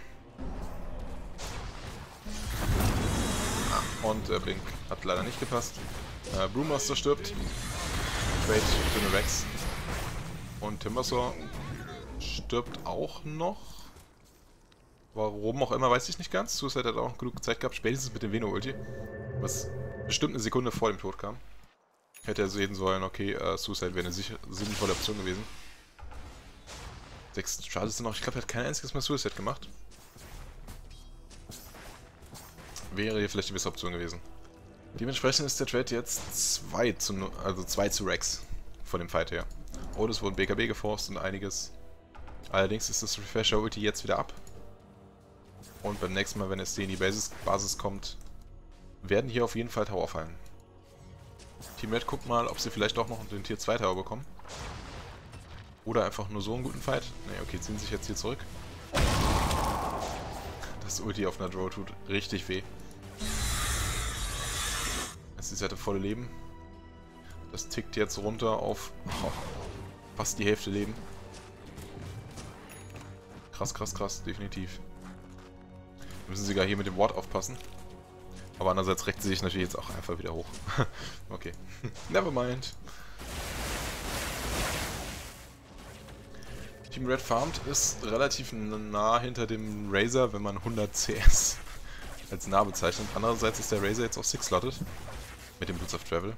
A: Ah, und der Blink hat leider nicht gepasst. Äh, Brewmaster stirbt. Trade für eine Rex. Und Timbersaw stirbt auch noch. Warum auch immer, weiß ich nicht ganz. Suicide hat auch genug Zeit gehabt, spätestens mit dem Veno-Ulti. Was bestimmt eine Sekunde vor dem Tod kam. Hätte er sehen sollen, okay, äh, Suicide wäre eine sicher, sinnvolle Option gewesen. Sechs Charges sind noch, ich glaube, er hat kein einziges Mal Suicide gemacht. Wäre hier vielleicht die beste Option gewesen. Dementsprechend ist der Trade jetzt zwei zu, also zwei zu Rex von dem Fight her. Oh, es wurden B K B geforst und einiges. Allerdings ist das Refresher Ulti jetzt wieder ab. Und beim nächsten Mal, wenn S D in die Basis, Basis kommt, werden hier auf jeden Fall Tower fallen. Team Red guckt mal, ob sie vielleicht auch noch den Tier zwei Tower bekommen. Oder einfach nur so einen guten Fight. Ne, okay, ziehen sich jetzt hier zurück. Das Ulti auf einer Drow tut richtig weh. Es ist halt volle Leben. Das tickt jetzt runter auf oh, fast die Hälfte Leben. Krass, krass, krass, definitiv. Müssen sie gar hier mit dem Ward aufpassen. Aber andererseits recken sie sich natürlich jetzt auch einfach wieder hoch. Okay. Nevermind. Team Red farmt ist relativ nah hinter dem Razor, wenn man hundert C S als nah bezeichnet. Andererseits ist der Razor jetzt auch six-slotted mit dem Boots of Travel.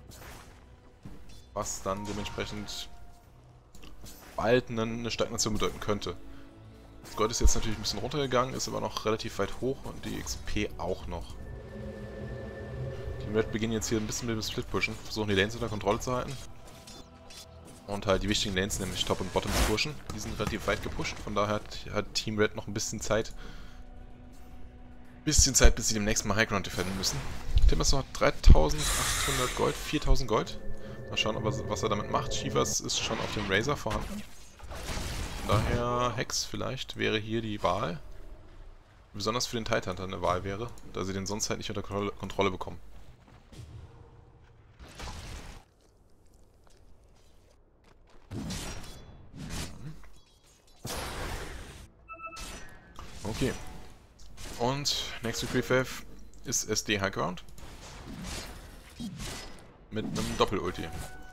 A: Was dann dementsprechend bald eine Stagnation bedeuten könnte. Das Gold ist jetzt natürlich ein bisschen runtergegangen, ist aber noch relativ weit hoch und die X P auch noch. Team Red beginnen jetzt hier ein bisschen mit dem Split-Pushen, versuchen die Lanes unter Kontrolle zu halten. Und halt die wichtigen Lanes, nämlich Top und Bottom zu pushen. Die sind relativ weit gepusht, von daher hat, hat Team Red noch ein bisschen Zeit. Bisschen Zeit, bis sie demnächst mal Highground defenden müssen. Timbersaw hat dreitausendachthundert Gold, viertausend Gold. Mal schauen, ob er, was er damit macht. Shivas ist schon auf dem Razor vorhanden. Von daher, Hex vielleicht wäre hier die Wahl. Besonders für den Tidehunter eine Wahl wäre, da sie den sonst halt nicht unter Kontrolle bekommen. Okay. Und nächste Creep-Wave ist S D Highground. Mit einem Doppel-Ulti.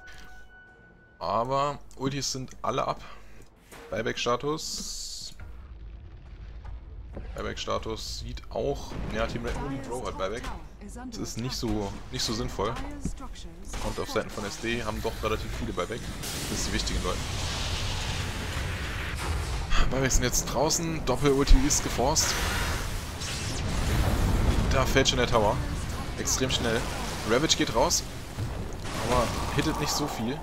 A: Aber Ultis sind alle ab. Buyback-Status. Buyback-Status sieht auch. Ja, Team Red nur die Bro hat Buyback. Das ist nicht so, nicht so sinnvoll. Und auf Seiten von S D haben doch relativ viele Buyback. Das sind die wichtigen Leute. Buybacks sind jetzt draußen. Doppel-Ulti ist geforst. Da fällt schon der Tower. Extrem schnell. Ravage geht raus. Aber hittet nicht so viel.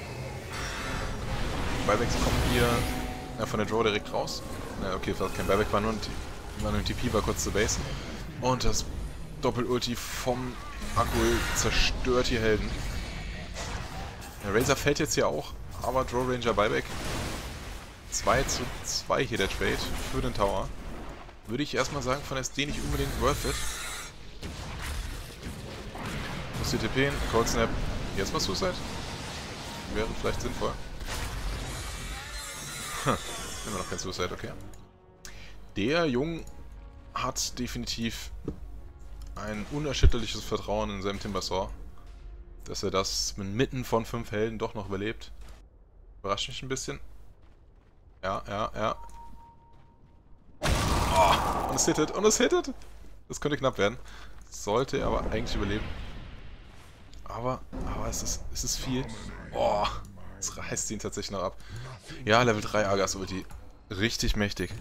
A: Buybacks kommen hier ja, von der Draw direkt raus. Ja, okay, das kein Buyback, war nur ein, war nur ein T P, war kurz zur Base. Und das Doppel-Ulti vom Akku zerstört hier Helden. Der Razor fällt jetzt hier auch, aber Draw Ranger Buyback. zwei zu zwei hier der Trade für den Tower. Würde ich erstmal sagen, von S D nicht unbedingt worth it. Muss die T P, Cold Snap. Jetzt mal Suicide. Wäre vielleicht sinnvoll. Hm, immer noch kein Suicide, okay. Der Jung hat definitiv ein unerschütterliches Vertrauen in seinem Timbersaw. Dass er das mitten von fünf Helden doch noch überlebt. Überrascht mich ein bisschen. Ja, ja, ja. Oh, und es hittet, und es hittet. Das könnte knapp werden. Sollte er aber eigentlich überleben. Aber, aber es ist, es ist viel. Oh, es reißt ihn tatsächlich noch ab. Ja, Level drei Argas Ulti. Richtig mächtig.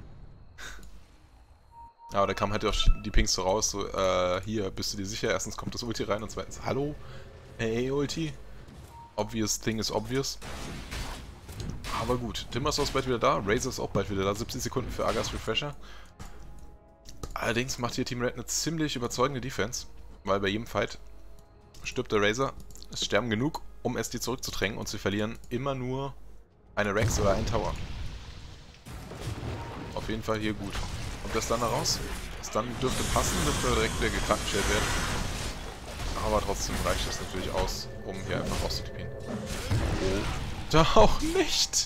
A: Aber da kam halt auch die Pings so raus, so, äh, hier, bist du dir sicher? Erstens kommt das Ulti rein und zweitens, hallo? Hey, Ulti? Obvious thing is obvious. Aber gut, Timbersaw ist bald wieder da, Razor ist auch bald wieder da, siebzig Sekunden für Argas Refresher. Allerdings macht hier Team Red eine ziemlich überzeugende Defense, weil bei jedem Fight stirbt der Razor, es sterben genug, um S D zurückzudrängen und sie verlieren immer nur eine Rex oder einen Tower. Auf jeden Fall hier gut. Und das dann da raus? Das dann dürfte passen, dürfte direkt wieder gekrankengestellt werden. Aber trotzdem reicht das natürlich aus, um hier einfach rauszutippen. Oh. Da auch nicht!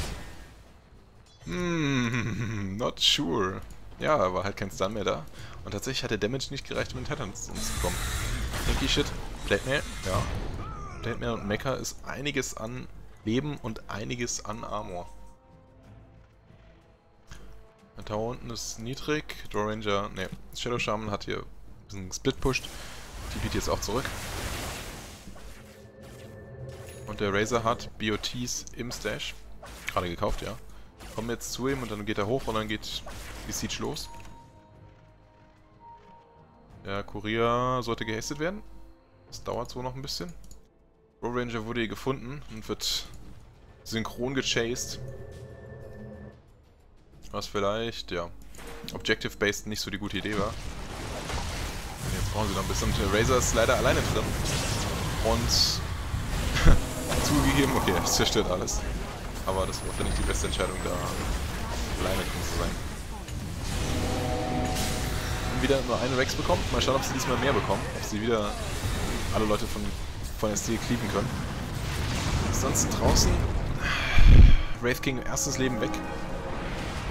A: Hmm, not sure. Ja, da war halt kein Stun mehr da. Und tatsächlich hat der Damage nicht gereicht, um in Titan zu kommen. Pinky Shit, Plate Mail, ja. Plate Mail und Mecha ist einiges an Leben und einiges an Armor. Der Tower unten ist niedrig. Draw Ranger, ne, Shadow Shaman hat hier ein bisschen gesplit-pushed. Die bietet jetzt auch zurück. Und der Razor hat B O Ts im Stash. Gerade gekauft, ja. Kommen jetzt zu ihm und dann geht er hoch und dann geht die Siege los. Der Kurier sollte gehastet werden. Das dauert so noch ein bisschen. Draw Ranger wurde hier gefunden und wird synchron gechased. Was vielleicht, ja, Objective-Based nicht so die gute Idee war. Und jetzt brauchen sie noch ein bisschen. Der Razor ist leider alleine drin. Und zugegeben, okay, das zerstört alles. Aber das war nicht die beste Entscheidung, da alleine drin zu sein. Haben wieder nur eine Rex bekommen. Mal schauen, ob sie diesmal mehr bekommen. Ob sie wieder alle Leute von, von S D cleaven können. Ansonsten draußen Wraith King erstes Leben weg.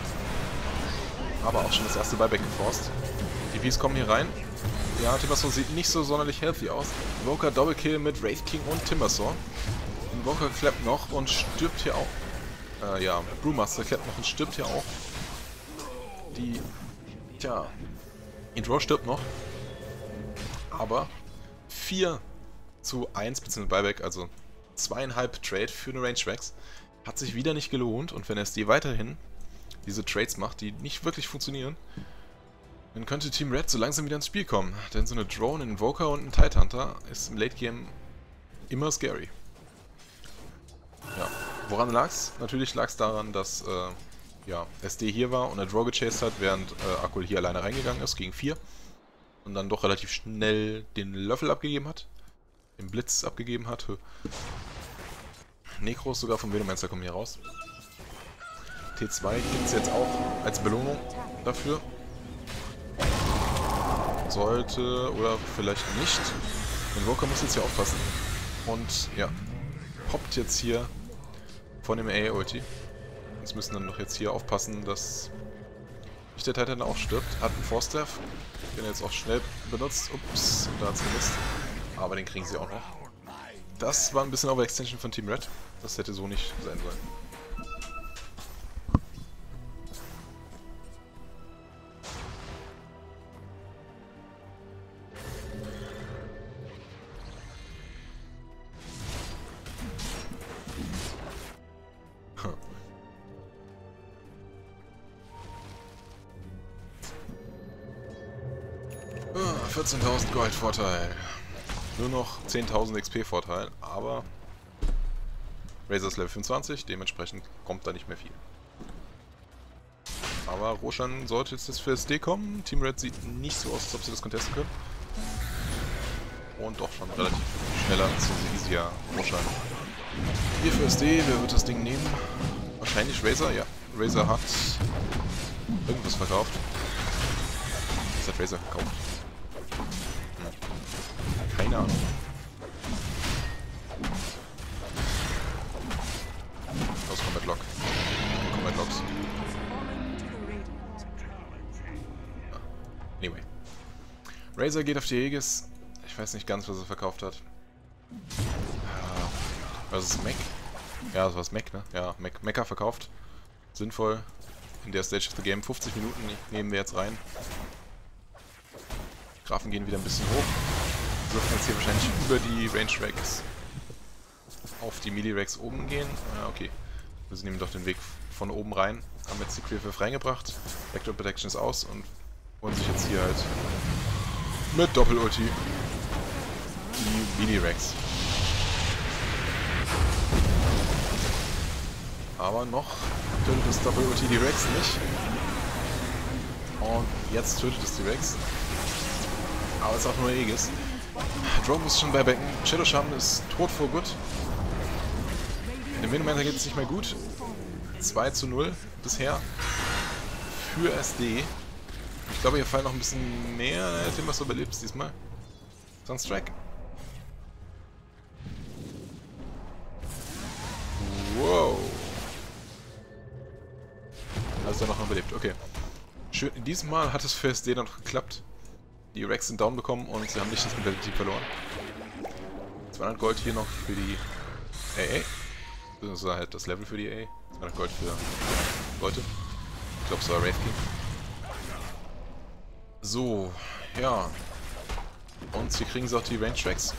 A: Aber auch schon das erste Buyback geforst. Die Ps kommen hier rein. Ja, Timbersaw sieht nicht so sonderlich healthy aus. Invoker Double Kill mit Wraith King und Timbersaw. Invoker klappt noch und stirbt hier auch. Äh, ja, Brewmaster klappt noch und stirbt hier auch. Die, tja, Intro stirbt noch. Aber vier zu eins, beziehungsweise Buyback, also zweieinhalb Trade für eine Range Rex. Hat sich wieder nicht gelohnt und wenn S D weiterhin diese Trades macht, die nicht wirklich funktionieren, dann könnte Team Red so langsam wieder ins Spiel kommen. Denn so eine Drone, ein Invoker und ein Tidehunter ist im Late Game immer scary. Ja, woran lag's? Natürlich lag's daran, dass äh, ja, S D hier war und eine Draw gechased hat, während äh, Akul hier alleine reingegangen ist gegen vier. Und dann doch relativ schnell den Löffel abgegeben hat. Den Blitz abgegeben hat. Necros sogar vom Venomancer kommen hier raus. T zwei gibt es jetzt auch als Belohnung dafür. Sollte oder vielleicht nicht. Invoker muss jetzt hier aufpassen. Und ja, poppt jetzt hier von dem A A-Ulti. Jetzt müssen dann noch jetzt hier aufpassen, dass nicht der Titan auch stirbt. Hat einen Force-Staff, den er jetzt auch schnell benutzt. Ups, da hat es gemisst. Aber den kriegen sie auch noch. Das war ein bisschen Overextension von Team Red. Das hätte so nicht sein sollen. vierzehntausend Gold Vorteil. Nur noch zehntausend X P Vorteil, aber Razor ist Level fünfundzwanzig, dementsprechend kommt da nicht mehr viel. Aber Roshan sollte jetzt das für S D kommen. Team Red sieht nicht so aus, als ob sie das contesten können. Und doch schon relativ schneller zu easier Roshan. Hier für S D, wer wird das Ding nehmen? Wahrscheinlich Razor, ja. Razor hat irgendwas verkauft. Was hat Razor gekauft? Keine Ahnung. Los, Combat Lock. Combat Locks. Anyway. Razor geht auf die Aegis. Ich weiß nicht ganz, was er verkauft hat. Was ist Mech? Ja, das war das Mech, ne? Ja, Mech, Mecha verkauft. Sinnvoll. In der Stage of the Game. fünfzig Minuten nehmen wir jetzt rein. Graphen gehen wieder ein bisschen hoch. Wir dürfen jetzt hier wahrscheinlich über die Range Rex auf die Melee Rex oben gehen. Ja, okay. Wir nehmen doch den Weg von oben rein. Haben jetzt die Queerfiff reingebracht. Backdoor Protection ist aus und holen sich jetzt hier halt mit Doppel-Ulti die Melee Rex. Aber noch tötet das Doppel-Ulti die Rex nicht. Und jetzt tötet es die Rex. Aber es ist auch nur Aegis. Draw muss schon beibecken. Shadow Shaman ist tot for good. In dem Venomancer geht es nicht mehr gut. zwei zu null bisher für S D. Ich glaube, hier fallen noch ein bisschen mehr Timbersaw überlebt diesmal. Sunstrike. Wow. Also noch überlebt, okay. Schön, diesmal hat es für S D dann noch geklappt. Die Rex sind down bekommen und sie haben nicht das komplette Team verloren. zweihundert Gold hier noch für die A A. Das ist halt das Level für die A A. zweihundert Gold für Leute. Ich glaube, es war Wraith King. So, ja. Und hier kriegen sie auch die Range Rex.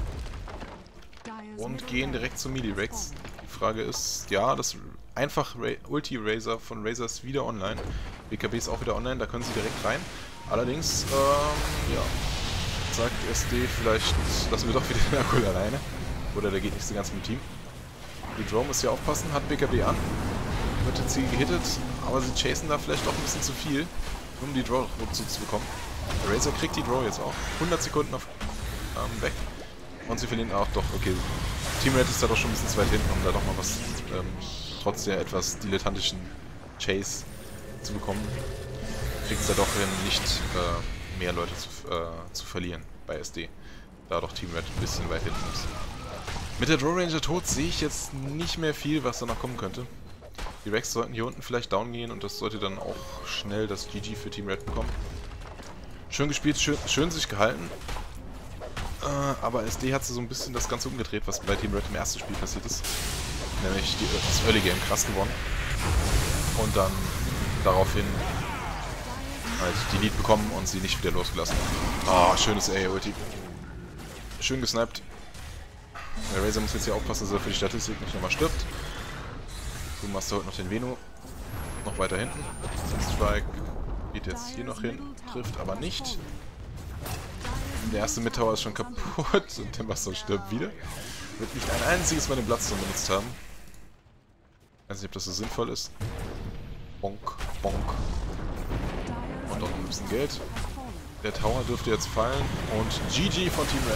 A: Und gehen direkt zum Melee Rex. Die Frage ist, ja, das einfach Ulti Razor von Razor ist wieder online. B K B ist auch wieder online, da können sie direkt rein. Allerdings, ähm, ja, sagt S D vielleicht, lassen wir doch wieder den Akul alleine. Oder der geht nicht so ganz mit dem Team. Die Draw muss hier aufpassen, hat B K B an. Wird jetzt hier gehittet, aber sie chasen da vielleicht doch ein bisschen zu viel, um die Draw zu bekommen. Der Razor kriegt die Draw jetzt auch. hundert Sekunden auf, ähm, weg. Und sie verlieren auch doch, okay. Team Red ist da doch schon ein bisschen zu weit hinten, um da doch mal was, ähm, trotz der etwas dilettantischen Chase zu bekommen. Kriegt es da doch hin, nicht äh, mehr Leute zu, äh, zu verlieren bei S D. Da doch Team Red ein bisschen weit hinten ist. Mit der Draw Ranger tot sehe ich jetzt nicht mehr viel, was da noch kommen könnte. Die Rex sollten hier unten vielleicht down gehen und das sollte dann auch schnell das G G für Team Red bekommen. Schön gespielt, schön, schön sich gehalten. Äh, aber S D hat so ein bisschen das Ganze umgedreht, was bei Team Red im ersten Spiel passiert ist. Nämlich die, das Early Game krass gewonnen. Und dann daraufhin halt die Lead bekommen und sie nicht wieder losgelassen. Ah, oh, schönes A O-Ulti. Schön gesniped. Der Razor muss jetzt hier aufpassen, dass er für die Statistik nicht nochmal stirbt. Du machst heute noch den Veno. Noch weiter hinten. Strike geht jetzt hier noch hin, trifft aber nicht. Der erste Mid-Tower ist schon kaputt und der Master stirbt wieder. Wird nicht ein einziges Mal den Bloodstone benutzt haben. Weiß nicht, ob das so sinnvoll ist. Bonk, bonk. Und auch ein bisschen Geld. Der Tower dürfte jetzt fallen und G G von Team Red.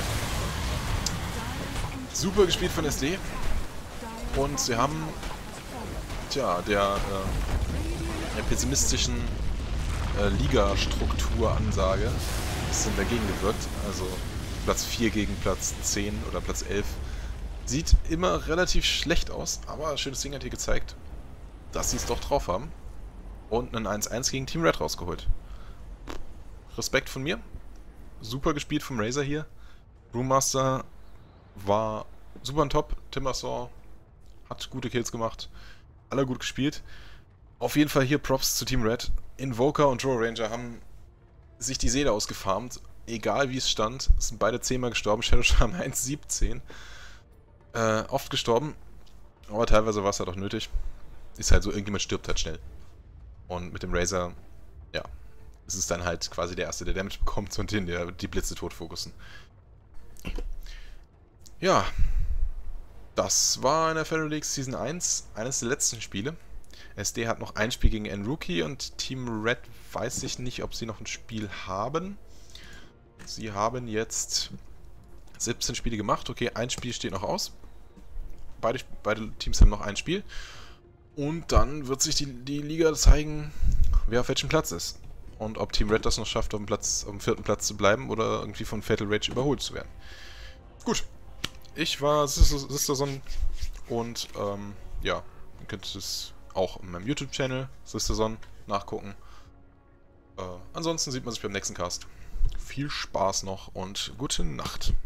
A: Super gespielt von S D. Und sie haben, tja, der, äh, der pessimistischen äh, Liga-Struktur-Ansage ein bisschen dagegen gewirkt. Also Platz vier gegen Platz zehn oder Platz elf. Sieht immer relativ schlecht aus, aber schönes Ding hat hier gezeigt, dass sie es doch drauf haben. Und einen eins eins gegen Team Red rausgeholt. Respekt von mir. Super gespielt vom Razor hier. Brewmaster war super on top. Timbersaw hat gute Kills gemacht. Alle gut gespielt. Auf jeden Fall hier Props zu Team Red. Invoker und Drow Ranger haben sich die Seele ausgefarmt. Egal wie es stand. Es sind beide zehnmal gestorben. Shadowsharm eins siebzehn. Äh, oft gestorben. Aber teilweise war es halt auch nötig. Ist halt so, irgendjemand stirbt halt schnell. Und mit dem Razor, ja, ist es dann halt quasi der Erste, der Damage bekommt und den, der die Blitze tot fokussen. Ja, das war in der Federal League Season eins, eines der letzten Spiele. S D hat noch ein Spiel gegen N-Rookie und Team Red weiß ich nicht, ob sie noch ein Spiel haben. Sie haben jetzt siebzehn Spiele gemacht. Okay, ein Spiel steht noch aus. Beide, beide Teams haben noch ein Spiel. Und dann wird sich die, die Liga zeigen, wer auf welchem Platz ist. Und ob Team Red das noch schafft, auf dem, Platz, auf dem vierten Platz zu bleiben oder irgendwie von Fatal Rage überholt zu werden. Gut. Ich war Sisterson und ähm, ja, ihr könnt es auch in meinem YouTube-Channel Sisterson nachgucken. Äh, ansonsten sieht man sich beim nächsten Cast. Viel Spaß noch und gute Nacht.